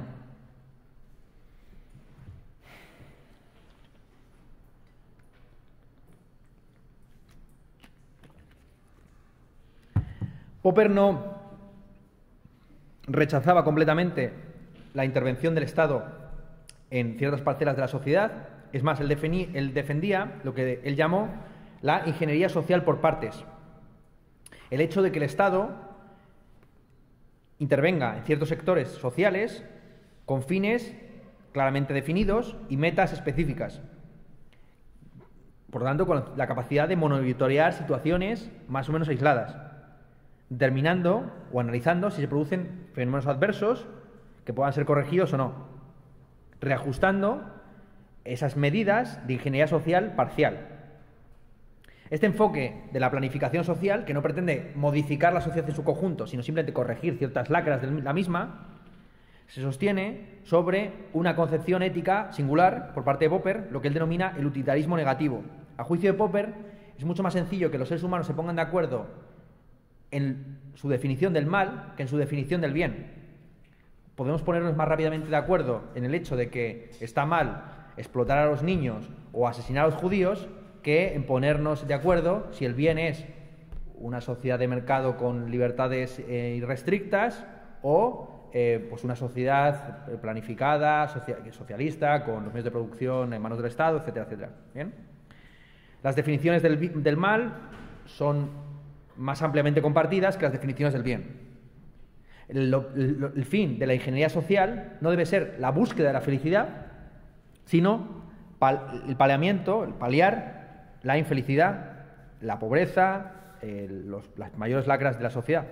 Popper no rechazaba completamente la intervención del Estado en ciertas parcelas de la sociedad. Es más, él, defendí, él defendía lo que él llamó la ingeniería social por partes. El hecho de que el Estado intervenga en ciertos sectores sociales con fines claramente definidos y metas específicas. Por lo tanto, con la capacidad de monitorear situaciones más o menos aisladas, determinando o analizando si se producen fenómenos adversos que puedan ser corregidos o no, reajustando esas medidas de ingeniería social parcial. Este enfoque de la planificación social, que no pretende modificar la sociedad en su conjunto, sino simplemente corregir ciertas lacras de la misma, se sostiene sobre una concepción ética singular por parte de Popper, lo que él denomina el utilitarismo negativo. A juicio de Popper, es mucho más sencillo que los seres humanos se pongan de acuerdo en su definición del mal que en su definición del bien. Podemos ponernos más rápidamente de acuerdo en el hecho de que está mal explotar a los niños o asesinar a los judíos que en ponernos de acuerdo si el bien es una sociedad de mercado con libertades eh, irrestrictas o eh, pues una sociedad planificada, social, socialista, con los medios de producción en manos del Estado, etcétera, etcétera. ¿Bien? Las definiciones del, del mal son más ampliamente compartidas que las definiciones del bien. El, el, el fin de la ingeniería social no debe ser la búsqueda de la felicidad, sino pal, el paliamiento, el paliar la infelicidad, la pobreza, eh, los, las mayores lacras de la sociedad.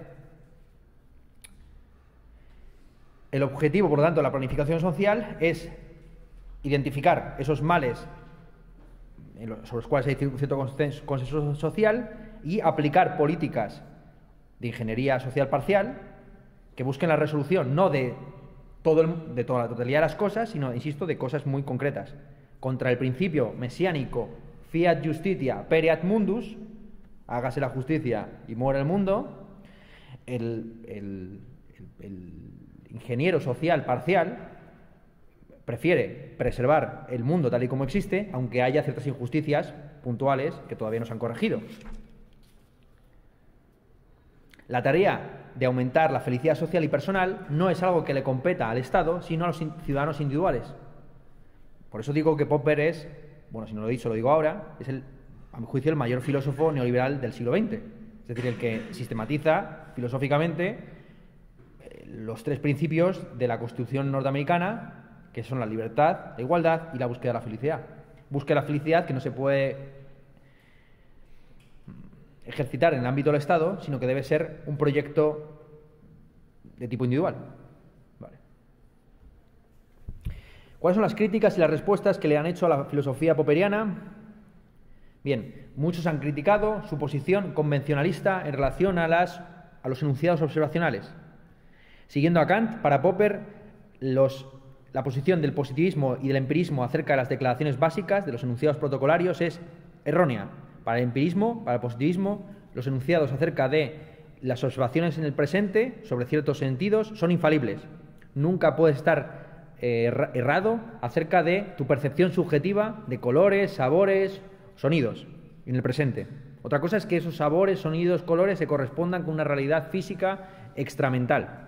El objetivo, por lo tanto, de la planificación social es identificar esos males sobre los cuales hay cierto consenso social y aplicar políticas de ingeniería social parcial que busquen la resolución no de, todo el, de toda la totalidad de las cosas, sino, insisto, de cosas muy concretas. Contra el principio mesiánico fiat justitia pereat mundus, hágase la justicia y muere el mundo, el, el, el, el ingeniero social parcial prefiere preservar el mundo tal y como existe, aunque haya ciertas injusticias puntuales que todavía no se han corregido. La tarea de aumentar la felicidad social y personal no es algo que le competa al Estado, sino a los ciudadanos individuales. Por eso digo que Popper es, bueno, si no lo he dicho, lo digo ahora, es, el, a mi juicio, el mayor filósofo neoliberal del siglo veinte. Es decir, el que sistematiza filosóficamente los tres principios de la Constitución norteamericana, que son la libertad, la igualdad y la búsqueda de la felicidad. Búsqueda de la felicidad que no se puede ejercitar en el ámbito del Estado, sino que debe ser un proyecto de tipo individual. Vale. ¿Cuáles son las críticas y las respuestas que le han hecho a la filosofía popperiana? Bien, muchos han criticado su posición convencionalista en relación a, las, a los enunciados observacionales. Siguiendo a Kant, para Popper, los, la posición del positivismo y del empirismo acerca de las declaraciones básicas de los enunciados protocolarios es errónea. Para el empirismo, para el positivismo, los enunciados acerca de las observaciones en el presente sobre ciertos sentidos son infalibles. Nunca puedes estar eh, errado acerca de tu percepción subjetiva de colores, sabores, sonidos en el presente. Otra cosa es que esos sabores, sonidos, colores se correspondan con una realidad física extramental.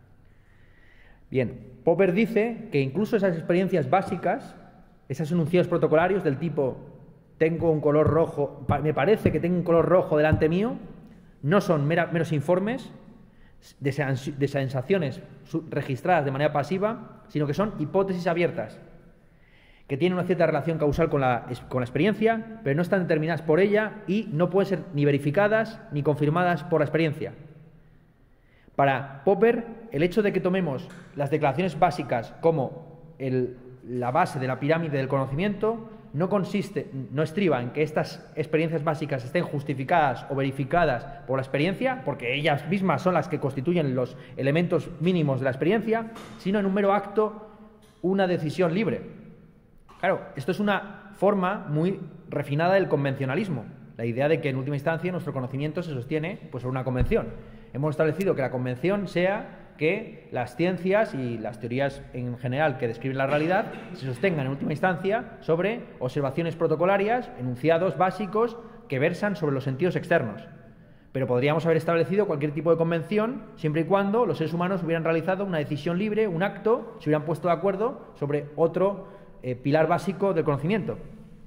Bien, Popper dice que incluso esas experiencias básicas, esos enunciados protocolarios del tipo tengo un color rojo, me parece que tengo un color rojo delante mío, no son mera, meros informes de, sens de sensaciones registradas de manera pasiva, sino que son hipótesis abiertas, que tienen una cierta relación causal con la, con la experiencia, pero no están determinadas por ella y no pueden ser ni verificadas ni confirmadas por la experiencia. Para Popper, el hecho de que tomemos las declaraciones básicas como el, la base de la pirámide del conocimiento no consiste, no estriba en que estas experiencias básicas estén justificadas o verificadas por la experiencia, porque ellas mismas son las que constituyen los elementos mínimos de la experiencia, sino en un mero acto, una decisión libre. Claro, esto es una forma muy refinada del convencionalismo, la idea de que en última instancia nuestro conocimiento se sostiene pues, sobre una convención. Hemos establecido que la convención sea que las ciencias y las teorías en general que describen la realidad se sostengan en última instancia sobre observaciones protocolarias, enunciados básicos que versan sobre los sentidos externos. Pero podríamos haber establecido cualquier tipo de convención siempre y cuando los seres humanos hubieran realizado una decisión libre, un acto, se hubieran puesto de acuerdo sobre otro eh, pilar básico del conocimiento.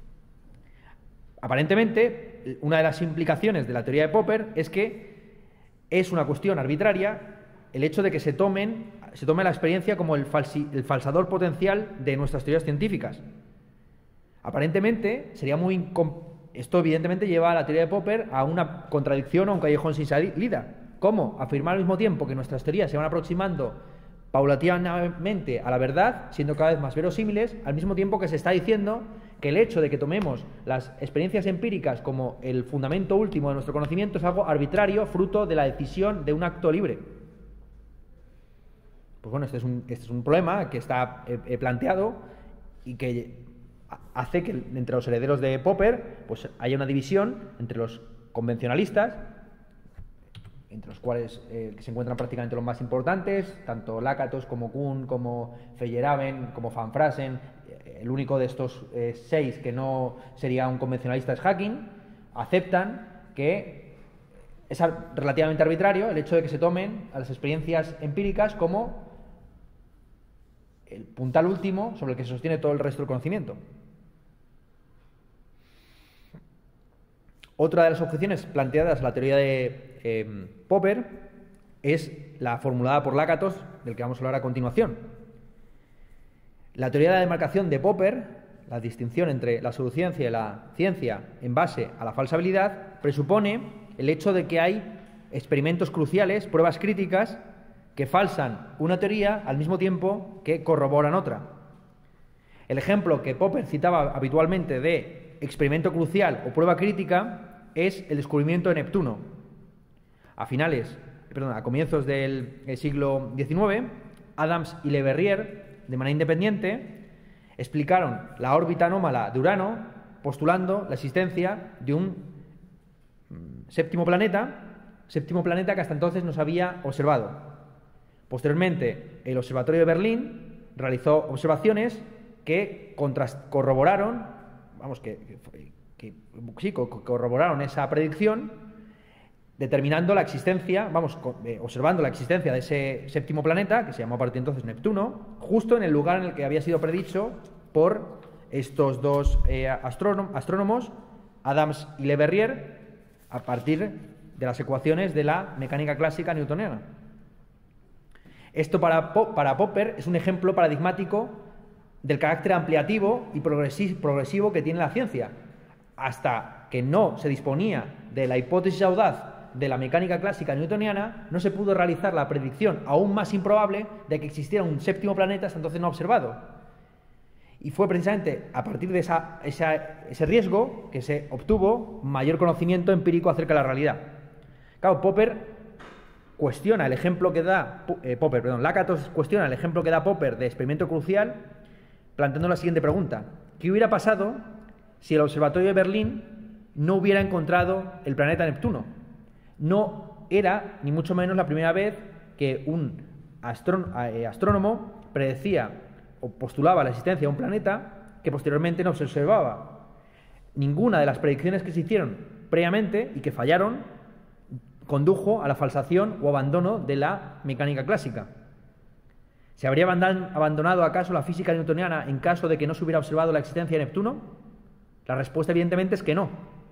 Aparentemente, una de las implicaciones de la teoría de Popper es que es una cuestión arbitraria el hecho de que se, tomen, se tome la experiencia como el, falsi, el falsador potencial de nuestras teorías científicas. Aparentemente, sería muy... Esto evidentemente lleva a la teoría de Popper a una contradicción o a un callejón sin salida. ¿Cómo? Afirmar al mismo tiempo que nuestras teorías se van aproximando paulatinamente a la verdad, siendo cada vez más verosímiles, al mismo tiempo que se está diciendo que el hecho de que tomemos las experiencias empíricas como el fundamento último de nuestro conocimiento es algo arbitrario, fruto de la decisión de un acto libre. Pues bueno, este es un, este es un problema que está eh, planteado y que hace que entre los herederos de Popper pues haya una división entre los convencionalistas, entre los cuales eh, que se encuentran prácticamente los más importantes, tanto Lakatos como Kuhn, como Feyerabend, como Van Fraassen. El único de estos eh, seis que no sería un convencionalista es Hacking. Aceptan que es relativamente arbitrario el hecho de que se tomen a las experiencias empíricas como el puntal último sobre el que se sostiene todo el resto del conocimiento. Otra de las objeciones planteadas a la teoría de eh, Popper es la formulada por Lakatos, del que vamos a hablar a continuación. La teoría de la demarcación de Popper, la distinción entre la pseudociencia y la ciencia en base a la falsabilidad, presupone el hecho de que hay experimentos cruciales, pruebas críticas, que falsan una teoría al mismo tiempo que corroboran otra. El ejemplo que Popper citaba habitualmente de experimento crucial o prueba crítica es el descubrimiento de Neptuno. A finales, perdón, a comienzos del siglo diecinueve, Adams y Le Verrier, de manera independiente, explicaron la órbita anómala de Urano, postulando la existencia de un séptimo planeta, séptimo planeta que hasta entonces no se había observado. Posteriormente, el Observatorio de Berlín realizó observaciones que corroboraron, vamos, que, que, que sí, corroboraron esa predicción, determinando la existencia, vamos, eh, observando la existencia de ese séptimo planeta, que se llamó a partir de entonces Neptuno, justo en el lugar en el que había sido predicho por estos dos eh, astrónom astrónomos, Adams y Le Verrier, a partir de las ecuaciones de la mecánica clásica newtoniana. Esto para, para Popper es un ejemplo paradigmático del carácter ampliativo y progresivo que tiene la ciencia. Hasta que no se disponía de la hipótesis audaz de la mecánica clásica newtoniana, no se pudo realizar la predicción aún más improbable de que existiera un séptimo planeta hasta entonces no observado. Y fue precisamente a partir de esa, esa, ese riesgo que se obtuvo mayor conocimiento empírico acerca de la realidad. Claro, Popper cuestiona el ejemplo que da eh, Popper, perdón, Lakatos cuestiona el ejemplo que da Popper de experimento crucial, planteando la siguiente pregunta: ¿qué hubiera pasado si el Observatorio de Berlín no hubiera encontrado el planeta Neptuno? No era, ni mucho menos, la primera vez que un astrón eh, astrónomo predecía o postulaba la existencia de un planeta que posteriormente no se observaba. Ninguna de las predicciones que se hicieron previamente y que fallaron condujo a la falsación o abandono de la mecánica clásica. ¿Se habría abandonado acaso la física newtoniana en caso de que no se hubiera observado la existencia de Neptuno? La respuesta evidentemente es que no.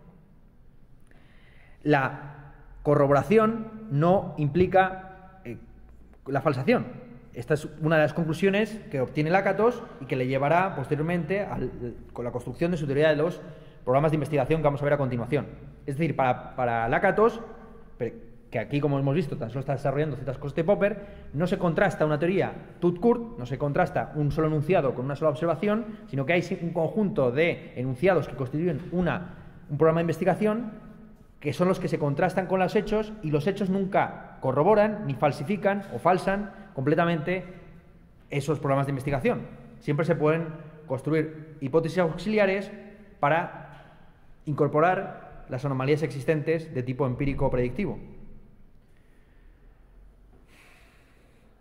La corroboración no implica eh, la falsación. Esta es una de las conclusiones que obtiene Lakatos y que le llevará posteriormente al, con la construcción de su teoría de los programas de investigación que vamos a ver a continuación. Es decir, para, para Lakatos, que aquí, como hemos visto, tan solo está desarrollando ciertas cosas de Popper, no se contrasta una teoría tout court, no se contrasta un solo enunciado con una sola observación, sino que hay un conjunto de enunciados que constituyen una, un programa de investigación que son los que se contrastan con los hechos, y los hechos nunca corroboran ni falsifican o falsan completamente esos programas de investigación. Siempre se pueden construir hipótesis auxiliares para incorporar las anomalías existentes de tipo empírico predictivo.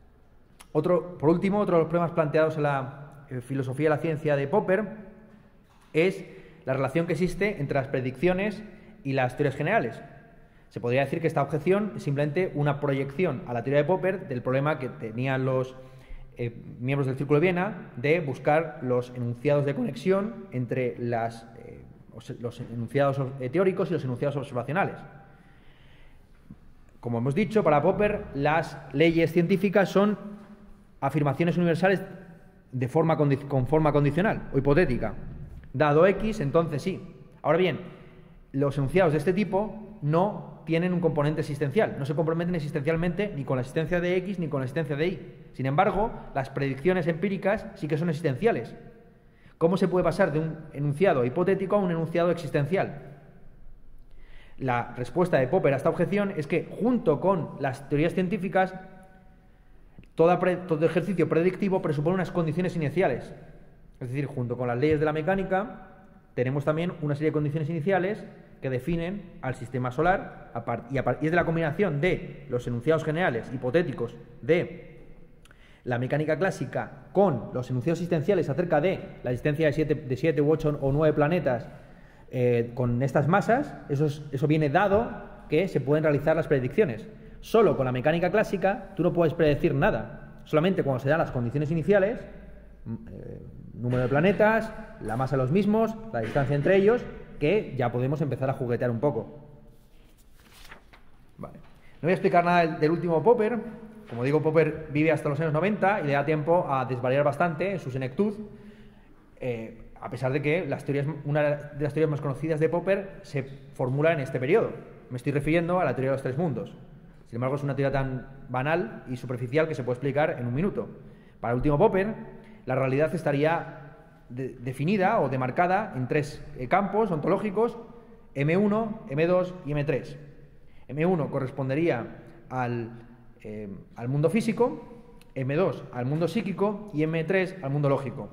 Otro, por último, otro de los problemas planteados en la eh, filosofía de la ciencia de Popper es la relación que existe entre las predicciones y las teorías generales. Se podría decir que esta objeción es simplemente una proyección a la teoría de Popper del problema que tenían los eh, miembros del Círculo de Viena de buscar los enunciados de conexión entre las, eh, los enunciados teóricos y los enunciados observacionales. Como hemos dicho, para Popper las leyes científicas son afirmaciones universales de forma con forma condicional o hipotética. Dado X, entonces sí. Ahora bien, los enunciados de este tipo no tienen un componente existencial, no se comprometen existencialmente ni con la existencia de X ni con la existencia de Y. Sin embargo, las predicciones empíricas sí que son existenciales. ¿Cómo se puede pasar de un enunciado hipotético a un enunciado existencial? La respuesta de Popper a esta objeción es que, junto con las teorías científicas, toda pre, todo ejercicio predictivo presupone unas condiciones iniciales. Es decir, junto con las leyes de la mecánica, tenemos también una serie de condiciones iniciales que definen al sistema solar, a part, y, a part, y es de la combinación de los enunciados generales hipotéticos de la mecánica clásica con los enunciados existenciales acerca de la existencia de siete, de siete u ocho o nueve planetas eh, con estas masas. Eso, es, eso viene dado que se pueden realizar las predicciones. Solo con la mecánica clásica tú no puedes predecir nada. Solamente cuando se dan las condiciones iniciales, eh, número de planetas, la masa de los mismos, la distancia entre ellos, que ya podemos empezar a juguetear un poco. Vale. No voy a explicar nada del, del último Popper. Como digo, Popper vive hasta los años noventa y le da tiempo a desvariar bastante en su senectud, eh, a pesar de que las teorías, una de las teorías más conocidas de Popper se formula en este periodo. Me estoy refiriendo a la teoría de los tres mundos. Sin embargo, es una teoría tan banal y superficial que se puede explicar en un minuto. Para el último Popper, la realidad estaría de, definida o demarcada en tres eh, campos ontológicos: eme uno, eme dos y eme tres. eme uno correspondería al, eh, al mundo físico, eme dos al mundo psíquico y eme tres al mundo lógico.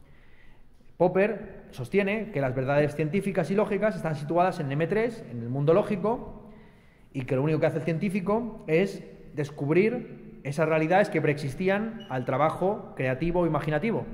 Popper sostiene que las verdades científicas y lógicas están situadas en eme tres, en el mundo lógico, y que lo único que hace el científico es descubrir esas realidades que preexistían al trabajo creativo o imaginativo.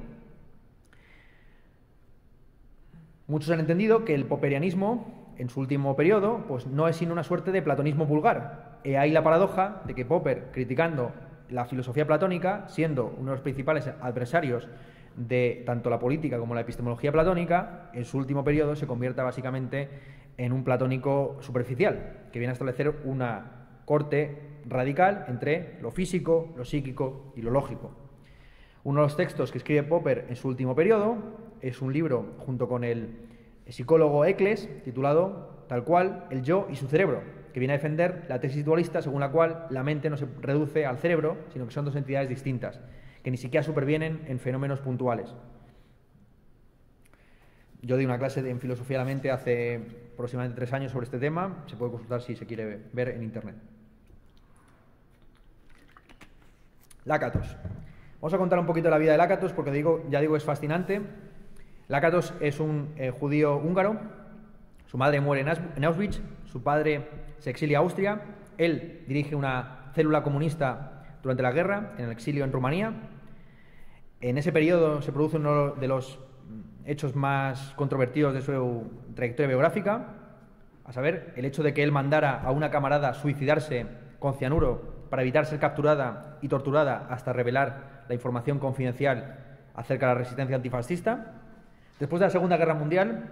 Muchos han entendido que el popperianismo, en su último periodo, pues no es sino una suerte de platonismo vulgar. He ahí la paradoja de que Popper, criticando la filosofía platónica, siendo uno de los principales adversarios de tanto la política como la epistemología platónica, en su último periodo se convierta básicamente en un platónico superficial, que viene a establecer una corte radical entre lo físico, lo psíquico y lo lógico. Uno de los textos que escribe Popper en su último periodo es un libro junto con el psicólogo Eccles titulado tal cual El yo y su cerebro, que viene a defender la tesis dualista según la cual la mente no se reduce al cerebro, sino que son dos entidades distintas, que ni siquiera supervienen en fenómenos puntuales. Yo di una clase en filosofía de la mente hace aproximadamente tres años sobre este tema, se puede consultar si se quiere ver en internet. Lácatos. Vamos a contar un poquito de la vida de Lácatos porque digo, ya digo, es fascinante. Lácatos es un eh, judío húngaro. Su madre muere en Auschwitz, su padre se exilia a Austria, él dirige una célula comunista durante la guerra, en el exilio en Rumanía. En ese periodo se produce uno de los hechos más controvertidos de su trayectoria biográfica, a saber, el hecho de que él mandara a una camarada suicidarse con cianuro para evitar ser capturada y torturada hasta revelar la información confidencial acerca de la resistencia antifascista. Después de la Segunda Guerra Mundial,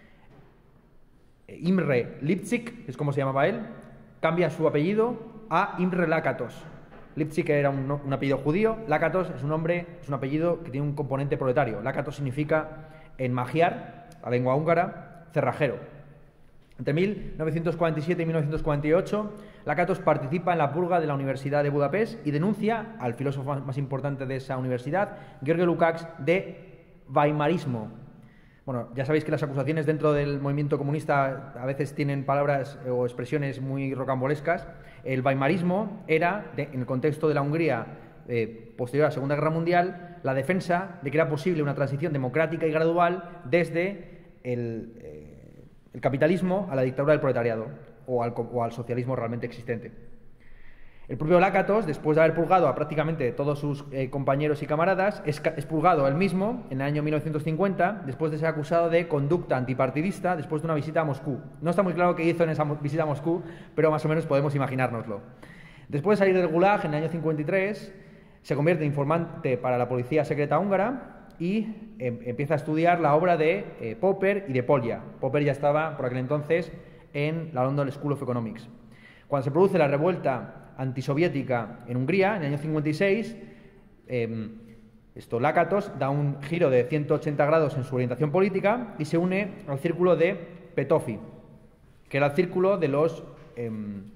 Imre Lipczyk, que es como se llamaba él, cambia su apellido a Imre Lakatos. Lipczyk era un, un apellido judío, Lakatos es un nombre, es un apellido que tiene un componente proletario. Lakatos significa, en magiar, la lengua húngara, cerrajero. Entre mil novecientos cuarenta y siete y mil novecientos cuarenta y ocho, Lakatos participa en la purga de la Universidad de Budapest y denuncia al filósofo más importante de esa universidad, György Lukács, de weimarismo. Bueno, ya sabéis que las acusaciones dentro del movimiento comunista a veces tienen palabras o expresiones muy rocambolescas. El weimarismo era, de, en el contexto de la Hungría eh, posterior a la Segunda Guerra Mundial, la defensa de que era posible una transición democrática y gradual desde el, eh, el capitalismo a la dictadura del proletariado o al, o al socialismo realmente existente. El propio Lácatos, después de haber purgado a prácticamente todos sus eh, compañeros y camaradas, es expurgado él mismo en el año mil novecientos cincuenta, después de ser acusado de conducta antipartidista después de una visita a Moscú. No está muy claro qué hizo en esa visita a Moscú, pero más o menos podemos imaginárnoslo. Después de salir del Gulag en el año cincuenta y tres, se convierte en informante para la policía secreta húngara y eh, empieza a estudiar la obra de eh, Popper y de Polya. Popper ya estaba por aquel entonces en la London School of Economics. Cuando se produce la revuelta antisoviética en Hungría, en el año cincuenta y seis, eh, esto, Lácatos da un giro de ciento ochenta grados en su orientación política y se une al círculo de Petofi, que era el círculo de los, eh,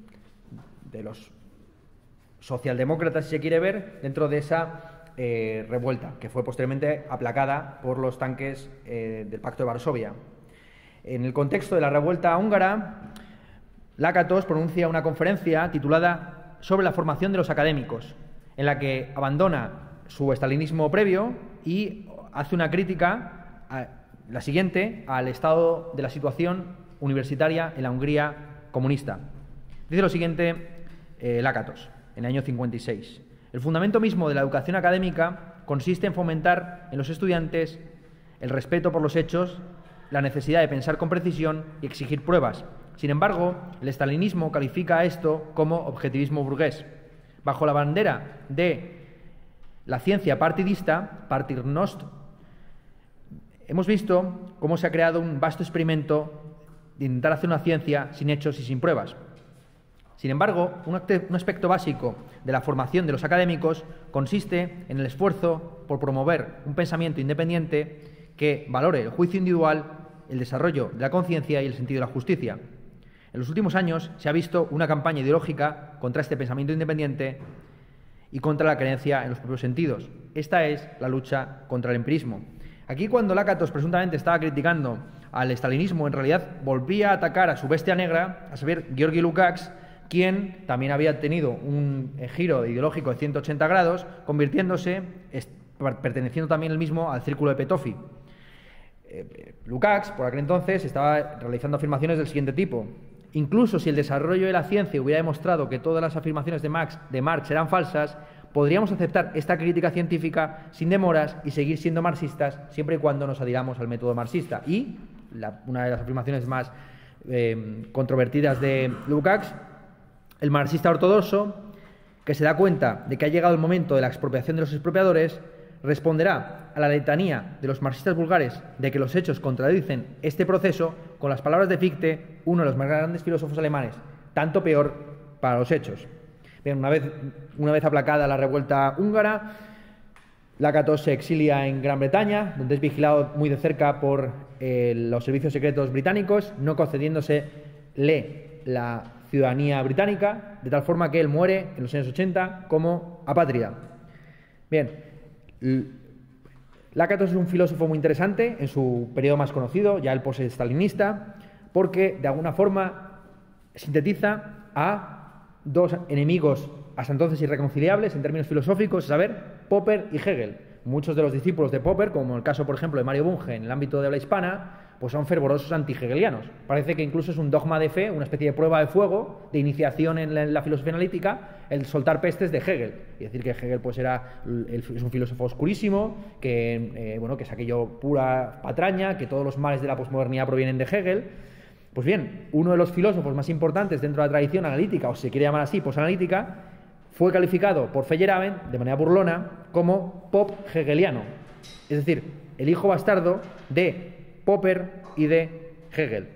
de los socialdemócratas, si se quiere ver, dentro de esa eh, revuelta, que fue posteriormente aplacada por los tanques eh, del Pacto de Varsovia. En el contexto de la revuelta húngara, Lácatos pronuncia una conferencia titulada sobre la formación de los académicos, en la que abandona su estalinismo previo y hace una crítica, a, la siguiente, al estado de la situación universitaria en la Hungría comunista. Dice lo siguiente eh, Lácatos, en el año cincuenta y seis. El fundamento mismo de la educación académica consiste en fomentar en los estudiantes el respeto por los hechos, la necesidad de pensar con precisión y exigir pruebas. Sin embargo, el estalinismo califica a esto como objetivismo burgués. Bajo la bandera de la ciencia partidista, Partirnost, hemos visto cómo se ha creado un vasto experimento de intentar hacer una ciencia sin hechos y sin pruebas. Sin embargo, un aspecto básico de la formación de los académicos consiste en el esfuerzo por promover un pensamiento independiente que valore el juicio individual, el desarrollo de la conciencia y el sentido de la justicia. En los últimos años se ha visto una campaña ideológica contra este pensamiento independiente y contra la creencia en los propios sentidos. Esta es la lucha contra el empirismo. Aquí, cuando Lácatos presuntamente estaba criticando al estalinismo, en realidad volvía a atacar a su bestia negra, a saber, Georgi Lukács, quien también había tenido un giro ideológico de ciento ochenta grados, convirtiéndose, perteneciendo también él mismo al círculo de Petofi. Eh, Lukács, por aquel entonces, estaba realizando afirmaciones del siguiente tipo: incluso si el desarrollo de la ciencia hubiera demostrado que todas las afirmaciones de Marx, de Marx eran falsas, podríamos aceptar esta crítica científica sin demoras y seguir siendo marxistas siempre y cuando nos adhiramos al método marxista. Y la, una de las afirmaciones más eh, controvertidas de Lukács: el marxista ortodoxo, que se da cuenta de que ha llegado el momento de la expropiación de los expropiadores, responderá a la letanía de los marxistas vulgares de que los hechos contradicen este proceso con las palabras de Fichte, uno de los más grandes filósofos alemanes: tanto peor para los hechos. Bien, una vez, una vez aplacada la revuelta húngara, Lácatos se exilia en Gran Bretaña, donde es vigilado muy de cerca por eh, los servicios secretos británicos, no concediéndosele la ciudadanía británica, de tal forma que él muere en los años ochenta como apátrida. Bien, Lácatos es un filósofo muy interesante en su periodo más conocido, ya el post-stalinista, porque de alguna forma sintetiza a dos enemigos hasta entonces irreconciliables en términos filosóficos, a saber, Popper y Hegel. Muchos de los discípulos de Popper, como el caso, por ejemplo, de Mario Bunge en el ámbito de habla hispana, pues son fervorosos anti-hegelianos. Parece que incluso es un dogma de fe, una especie de prueba de fuego, de iniciación en la, en la filosofía analítica, el soltar pestes de Hegel. Y decir que Hegel pues era el, es un filósofo oscurísimo, que, eh, bueno, que es aquello pura patraña, que todos los males de la posmodernidad provienen de Hegel. Pues bien, uno de los filósofos más importantes dentro de la tradición analítica, o si se quiere llamar así, posanalítica, fue calificado por Feyerabend, de manera burlona, como pop-hegeliano. Es decir, el hijo bastardo de Popper y de Hegel.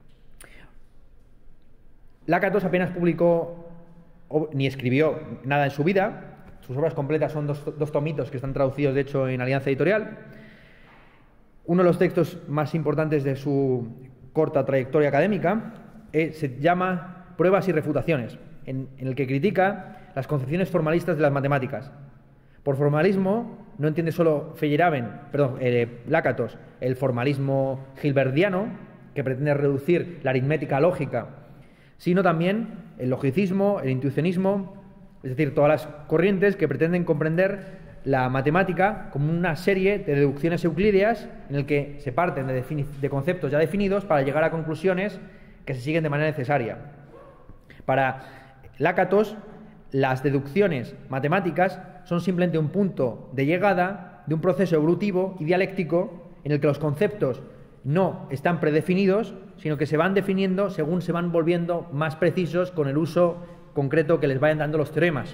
Lácatos apenas publicó ni escribió nada en su vida. Sus obras completas son dos, dos tomitos que están traducidos, de hecho, en Alianza Editorial. Uno de los textos más importantes de su corta trayectoria académica eh, se llama Pruebas y refutaciones, en, en el que critica las concepciones formalistas de las matemáticas. Por formalismo no entiende solo Feyerabend, perdón, eh, Lácatos, el formalismo gilbertiano, que pretende reducir la aritmética lógica, sino también el logicismo, el intuicionismo, es decir, todas las corrientes que pretenden comprender la matemática como una serie de deducciones euclídeas en el que se parten de, de conceptos ya definidos para llegar a conclusiones que se siguen de manera necesaria. Para Lácatos, las deducciones matemáticas son simplemente un punto de llegada de un proceso evolutivo y dialéctico en el que los conceptos no están predefinidos, sino que se van definiendo según se van volviendo más precisos con el uso concreto que les vayan dando los teoremas.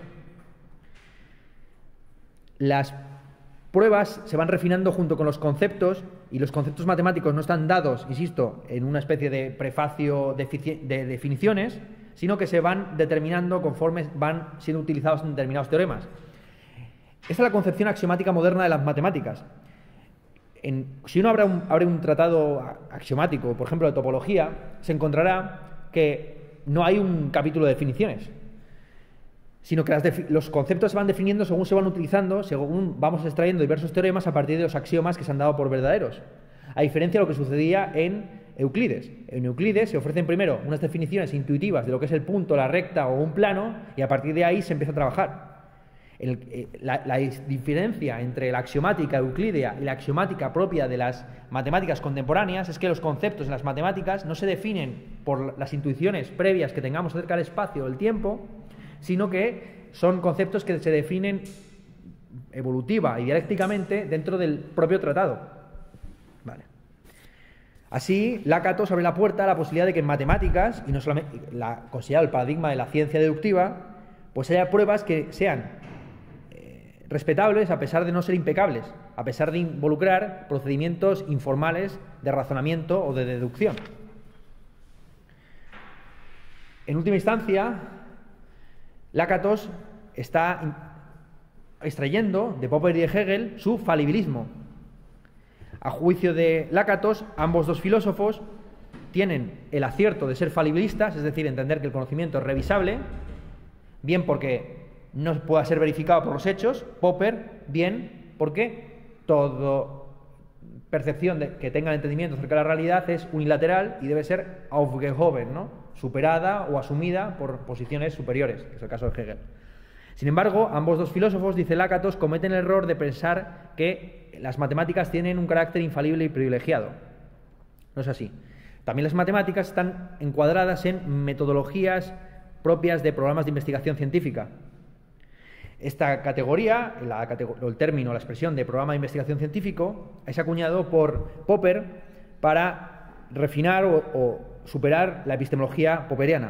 Las pruebas se van refinando junto con los conceptos, y los conceptos matemáticos no están dados, insisto, en una especie de prefacio de definiciones, sino que se van determinando conforme van siendo utilizados en determinados teoremas. Esta es la concepción axiomática moderna de las matemáticas. En, si uno abre un, abre un tratado axiomático, por ejemplo, de topología, se encontrará que no hay un capítulo de definiciones, sino que las los conceptos se van definiendo según se van utilizando, según vamos extrayendo diversos teoremas a partir de los axiomas que se han dado por verdaderos. A diferencia de lo que sucedía en Euclides. En Euclides se ofrecen primero unas definiciones intuitivas de lo que es el punto, la recta o un plano, y a partir de ahí se empieza a trabajar. El, la, la diferencia entre la axiomática euclidea y la axiomática propia de las matemáticas contemporáneas es que los conceptos en las matemáticas no se definen por las intuiciones previas que tengamos acerca del espacio o el tiempo, sino que son conceptos que se definen evolutiva y dialécticamente dentro del propio tratado. Vale. Así, Lakatos abre la puerta a la posibilidad de que en matemáticas, y no solamente la, considerado el paradigma de la ciencia deductiva, pues haya pruebas que sean eh, respetables a pesar de no ser impecables, a pesar de involucrar procedimientos informales de razonamiento o de deducción. En última instancia, Lakatos está extrayendo de Popper y de Hegel su falibilismo. A juicio de Lakatos, ambos dos filósofos tienen el acierto de ser falibilistas, es decir, entender que el conocimiento es revisable, bien porque no pueda ser verificado por los hechos, Popper, bien porque toda percepción de, que tenga el entendimiento acerca de la realidad es unilateral y debe ser aufgehoben, ¿no?, superada o asumida por posiciones superiores, que es el caso de Hegel. Sin embargo, ambos dos filósofos, dice Lakatos, cometen el error de pensar que las matemáticas tienen un carácter infalible y privilegiado. No es así. También las matemáticas están encuadradas en metodologías propias de programas de investigación científica. Esta categoría, la categor- el término, la expresión de programa de investigación científico, es acuñado por Popper para refinar o, o superar la epistemología popperiana.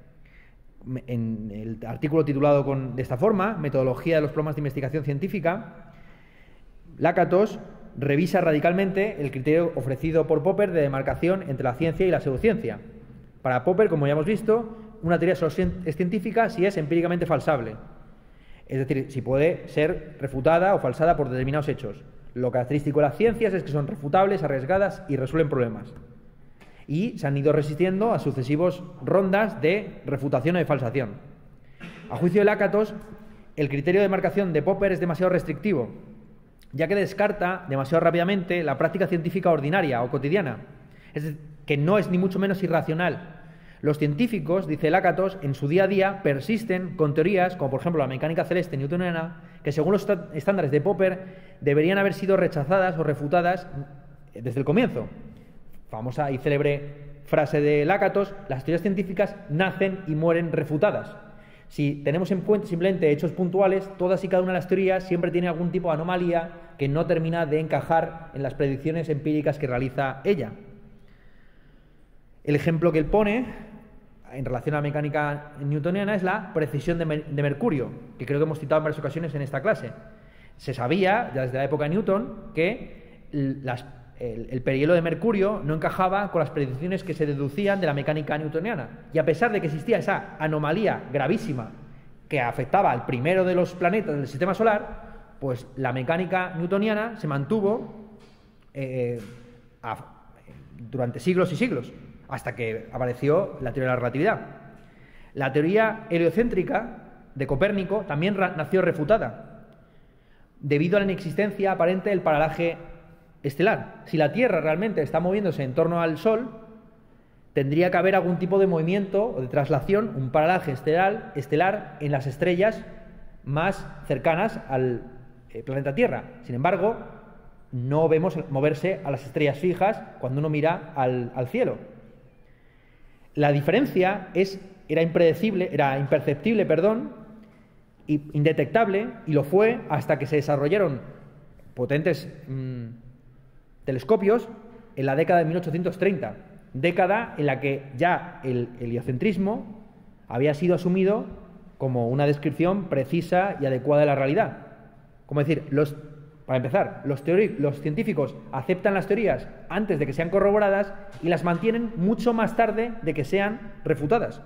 En el artículo titulado con, de esta forma, Metodología de los programas de investigación científica, Lakatos revisa radicalmente el criterio ofrecido por Popper de demarcación entre la ciencia y la pseudociencia. Para Popper, como ya hemos visto, una teoría solo es científica si es empíricamente falsable, es decir, si puede ser refutada o falsada por determinados hechos. Lo característico de las ciencias es que son refutables, arriesgadas y resuelven problemas. Y se han ido resistiendo a sucesivas rondas de refutación o de falsación. A juicio de Lakatos, el criterio de demarcación de Popper es demasiado restrictivo, ya que descarta demasiado rápidamente la práctica científica ordinaria o cotidiana, es decir, que no es ni mucho menos irracional. Los científicos, dice Lakatos, en su día a día persisten con teorías, como por ejemplo la mecánica celeste newtoniana, que según los estándares de Popper deberían haber sido rechazadas o refutadas desde el comienzo. Famosa y célebre frase de Lakatos: las teorías científicas nacen y mueren refutadas. Si tenemos en cuenta simplemente hechos puntuales, todas y cada una de las teorías siempre tiene algún tipo de anomalía que no termina de encajar en las predicciones empíricas que realiza ella. El ejemplo que él pone en relación a la mecánica newtoniana es la precesión de, Mer de Mercurio, que creo que hemos citado en varias ocasiones en esta clase. Se sabía, ya desde la época de Newton, que las El, el perihelio de Mercurio no encajaba con las predicciones que se deducían de la mecánica newtoniana. Y a pesar de que existía esa anomalía gravísima que afectaba al primero de los planetas del sistema solar, pues la mecánica newtoniana se mantuvo eh, a, durante siglos y siglos, hasta que apareció la teoría de la relatividad. La teoría heliocéntrica de Copérnico también nació refutada, debido a la inexistencia aparente del paralaje estelar. Si la Tierra realmente está moviéndose en torno al Sol, tendría que haber algún tipo de movimiento o de traslación, un paralaje estelar, estelar en las estrellas más cercanas al eh, planeta Tierra. Sin embargo, no vemos moverse a las estrellas fijas cuando uno mira al, al cielo. La diferencia es, era impredecible, era imperceptible, perdón, indetectable, y lo fue hasta que se desarrollaron potentes mmm, telescopios en la década de mil ochocientos treinta, década en la que ya el heliocentrismo había sido asumido como una descripción precisa y adecuada de la realidad. Como decir, los, para empezar, los, los científicos aceptan las teorías antes de que sean corroboradas y las mantienen mucho más tarde de que sean refutadas.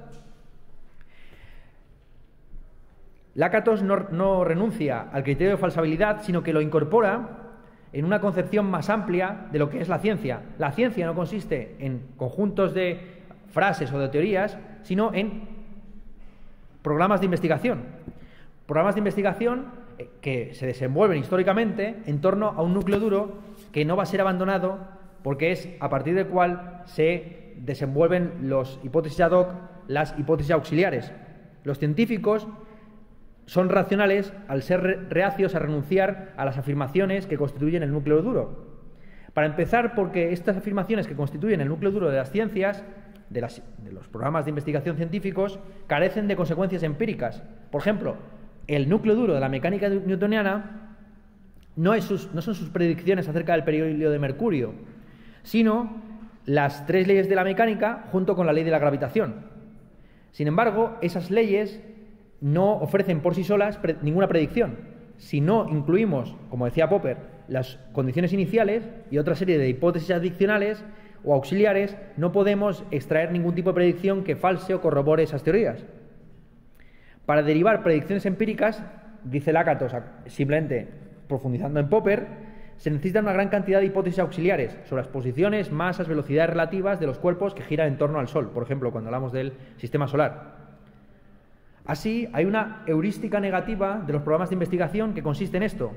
Lakatos no, no renuncia al criterio de falsabilidad, sino que lo incorpora en una concepción más amplia de lo que es la ciencia. La ciencia no consiste en conjuntos de frases o de teorías, sino en programas de investigación. Programas de investigación que se desenvuelven históricamente en torno a un núcleo duro que no va a ser abandonado, porque es a partir del cual se desenvuelven las hipótesis ad hoc, las hipótesis auxiliares. Los científicos son racionales al ser reacios a renunciar a las afirmaciones que constituyen el núcleo duro. Para empezar, porque estas afirmaciones que constituyen el núcleo duro de las ciencias, de, las, de los programas de investigación científicos, carecen de consecuencias empíricas. Por ejemplo, el núcleo duro de la mecánica newtoniana no, es sus, no son sus predicciones acerca del perihelio de Mercurio, sino las tres leyes de la mecánica junto con la ley de la gravitación. Sin embargo, esas leyes no ofrecen por sí solas pre- ninguna predicción. Si no incluimos, como decía Popper, las condiciones iniciales y otra serie de hipótesis adicionales o auxiliares, no podemos extraer ningún tipo de predicción que false o corrobore esas teorías. Para derivar predicciones empíricas, dice Lakatos, simplemente profundizando en Popper, se necesita una gran cantidad de hipótesis auxiliares sobre las posiciones, masas, velocidades relativas de los cuerpos que giran en torno al Sol, por ejemplo, cuando hablamos del sistema solar. Así, hay una heurística negativa de los programas de investigación que consiste en esto.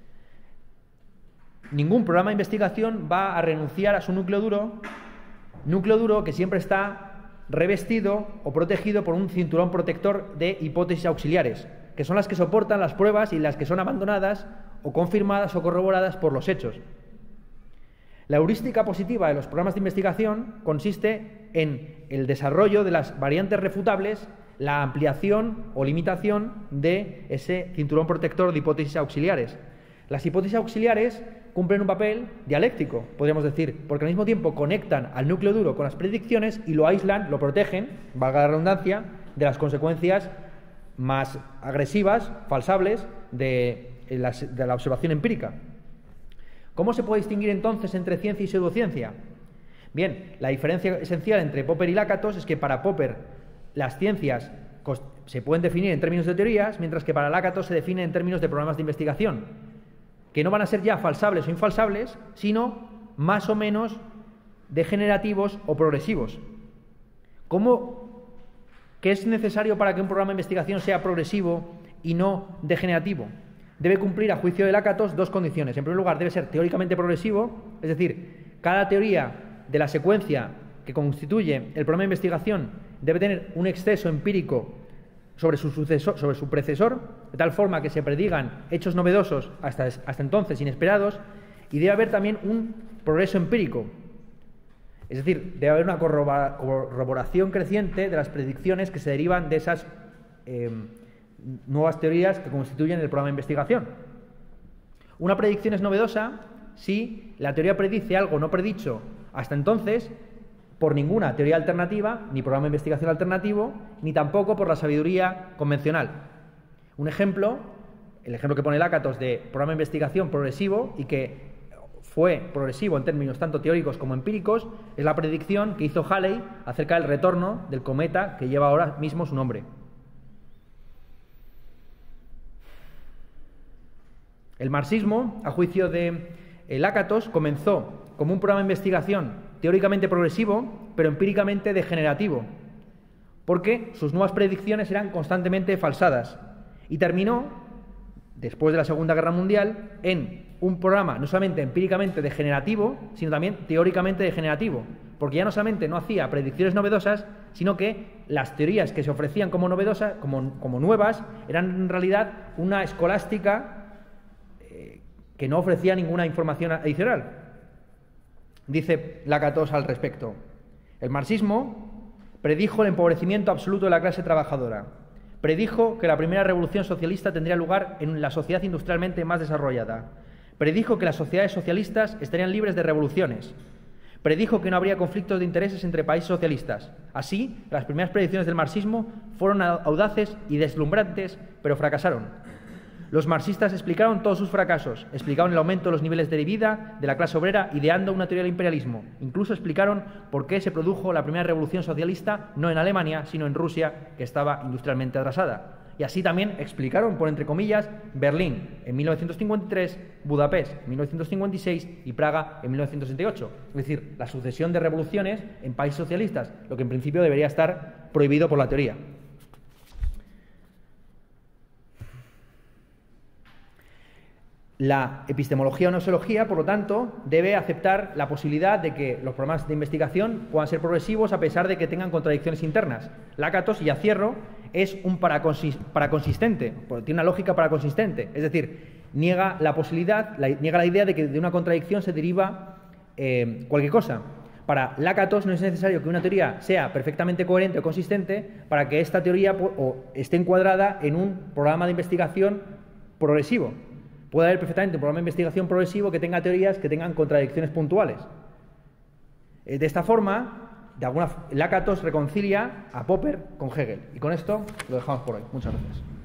Ningún programa de investigación va a renunciar a su núcleo duro, núcleo duro que siempre está revestido o protegido por un cinturón protector de hipótesis auxiliares, que son las que soportan las pruebas y las que son abandonadas o confirmadas o corroboradas por los hechos. La heurística positiva de los programas de investigación consiste en el desarrollo de las variantes refutables, la ampliación o limitación de ese cinturón protector de hipótesis auxiliares. Las hipótesis auxiliares cumplen un papel dialéctico, podríamos decir, porque al mismo tiempo conectan al núcleo duro con las predicciones y lo aíslan, lo protegen, valga la redundancia, de las consecuencias más agresivas, falsables, de, de la observación empírica. ¿Cómo se puede distinguir entonces entre ciencia y pseudociencia? Bien, la diferencia esencial entre Popper y Lakatos es que para Popper las ciencias se pueden definir en términos de teorías, mientras que para Lakatos se definen en términos de programas de investigación, que no van a ser ya falsables o infalsables, sino más o menos degenerativos o progresivos. ¿Cómo, ¿Qué es necesario para que un programa de investigación sea progresivo y no degenerativo? Debe cumplir, a juicio de Lakatos, dos condiciones. En primer lugar, debe ser teóricamente progresivo, es decir, cada teoría de la secuencia que constituye el programa de investigación debe tener un exceso empírico sobre su, sucesor, sobre su predecesor, de tal forma que se predigan hechos novedosos hasta, hasta entonces inesperados, y debe haber también un progreso empírico. Es decir, debe haber una corroboración creciente de las predicciones que se derivan de esas eh, nuevas teorías que constituyen el programa de investigación. Una predicción es novedosa si la teoría predice algo no predicho hasta entonces por ninguna teoría alternativa, ni programa de investigación alternativo, ni tampoco por la sabiduría convencional. Un ejemplo, el ejemplo que pone Lakatos de programa de investigación progresivo y que fue progresivo en términos tanto teóricos como empíricos, es la predicción que hizo Halley acerca del retorno del cometa que lleva ahora mismo su nombre. El marxismo, a juicio de Lakatos, comenzó como un programa de investigación teóricamente progresivo, pero empíricamente degenerativo, porque sus nuevas predicciones eran constantemente falsadas, y terminó, después de la Segunda Guerra Mundial, en un programa no solamente empíricamente degenerativo, sino también teóricamente degenerativo, porque ya no solamente no hacía predicciones novedosas, sino que las teorías que se ofrecían como novedosas, como, como nuevas, eran en realidad una escolástica eh, que no ofrecía ninguna información adicional. Dice Lakatos al respecto: el marxismo predijo el empobrecimiento absoluto de la clase trabajadora, Predijo que la primera revolución socialista tendría lugar en la sociedad industrialmente más desarrollada. Predijo que las sociedades socialistas estarían libres de revoluciones. Predijo que no habría conflictos de intereses entre países socialistas. Así, las primeras predicciones del marxismo fueron audaces y deslumbrantes, pero fracasaron. Los marxistas explicaron todos sus fracasos, explicaron el aumento de los niveles de vida de la clase obrera, ideando una teoría del imperialismo. Incluso explicaron por qué se produjo la primera revolución socialista no en Alemania, sino en Rusia, que estaba industrialmente atrasada. Y así también explicaron, por entre comillas, Berlín en mil novecientos cincuenta y tres, Budapest en mil novecientos cincuenta y seis y Praga en mil novecientos sesenta y ocho. Es decir, la sucesión de revoluciones en países socialistas, lo que en principio debería estar prohibido por la teoría. La epistemología o nosología, por lo tanto, debe aceptar la posibilidad de que los programas de investigación puedan ser progresivos a pesar de que tengan contradicciones internas. Lakatos, y ya cierro, es un paraconsistente, tiene una lógica paraconsistente, es decir, niega la posibilidad, la, niega la idea de que de una contradicción se deriva eh, cualquier cosa. Para Lakatos no es necesario que una teoría sea perfectamente coherente o consistente para que esta teoría o, esté encuadrada en un programa de investigación progresivo. Puede haber perfectamente un programa de investigación progresivo que tenga teorías que tengan contradicciones puntuales. De esta forma, de alguna, Lakatos reconcilia a Popper con Hegel. Y con esto lo dejamos por hoy. Muchas gracias.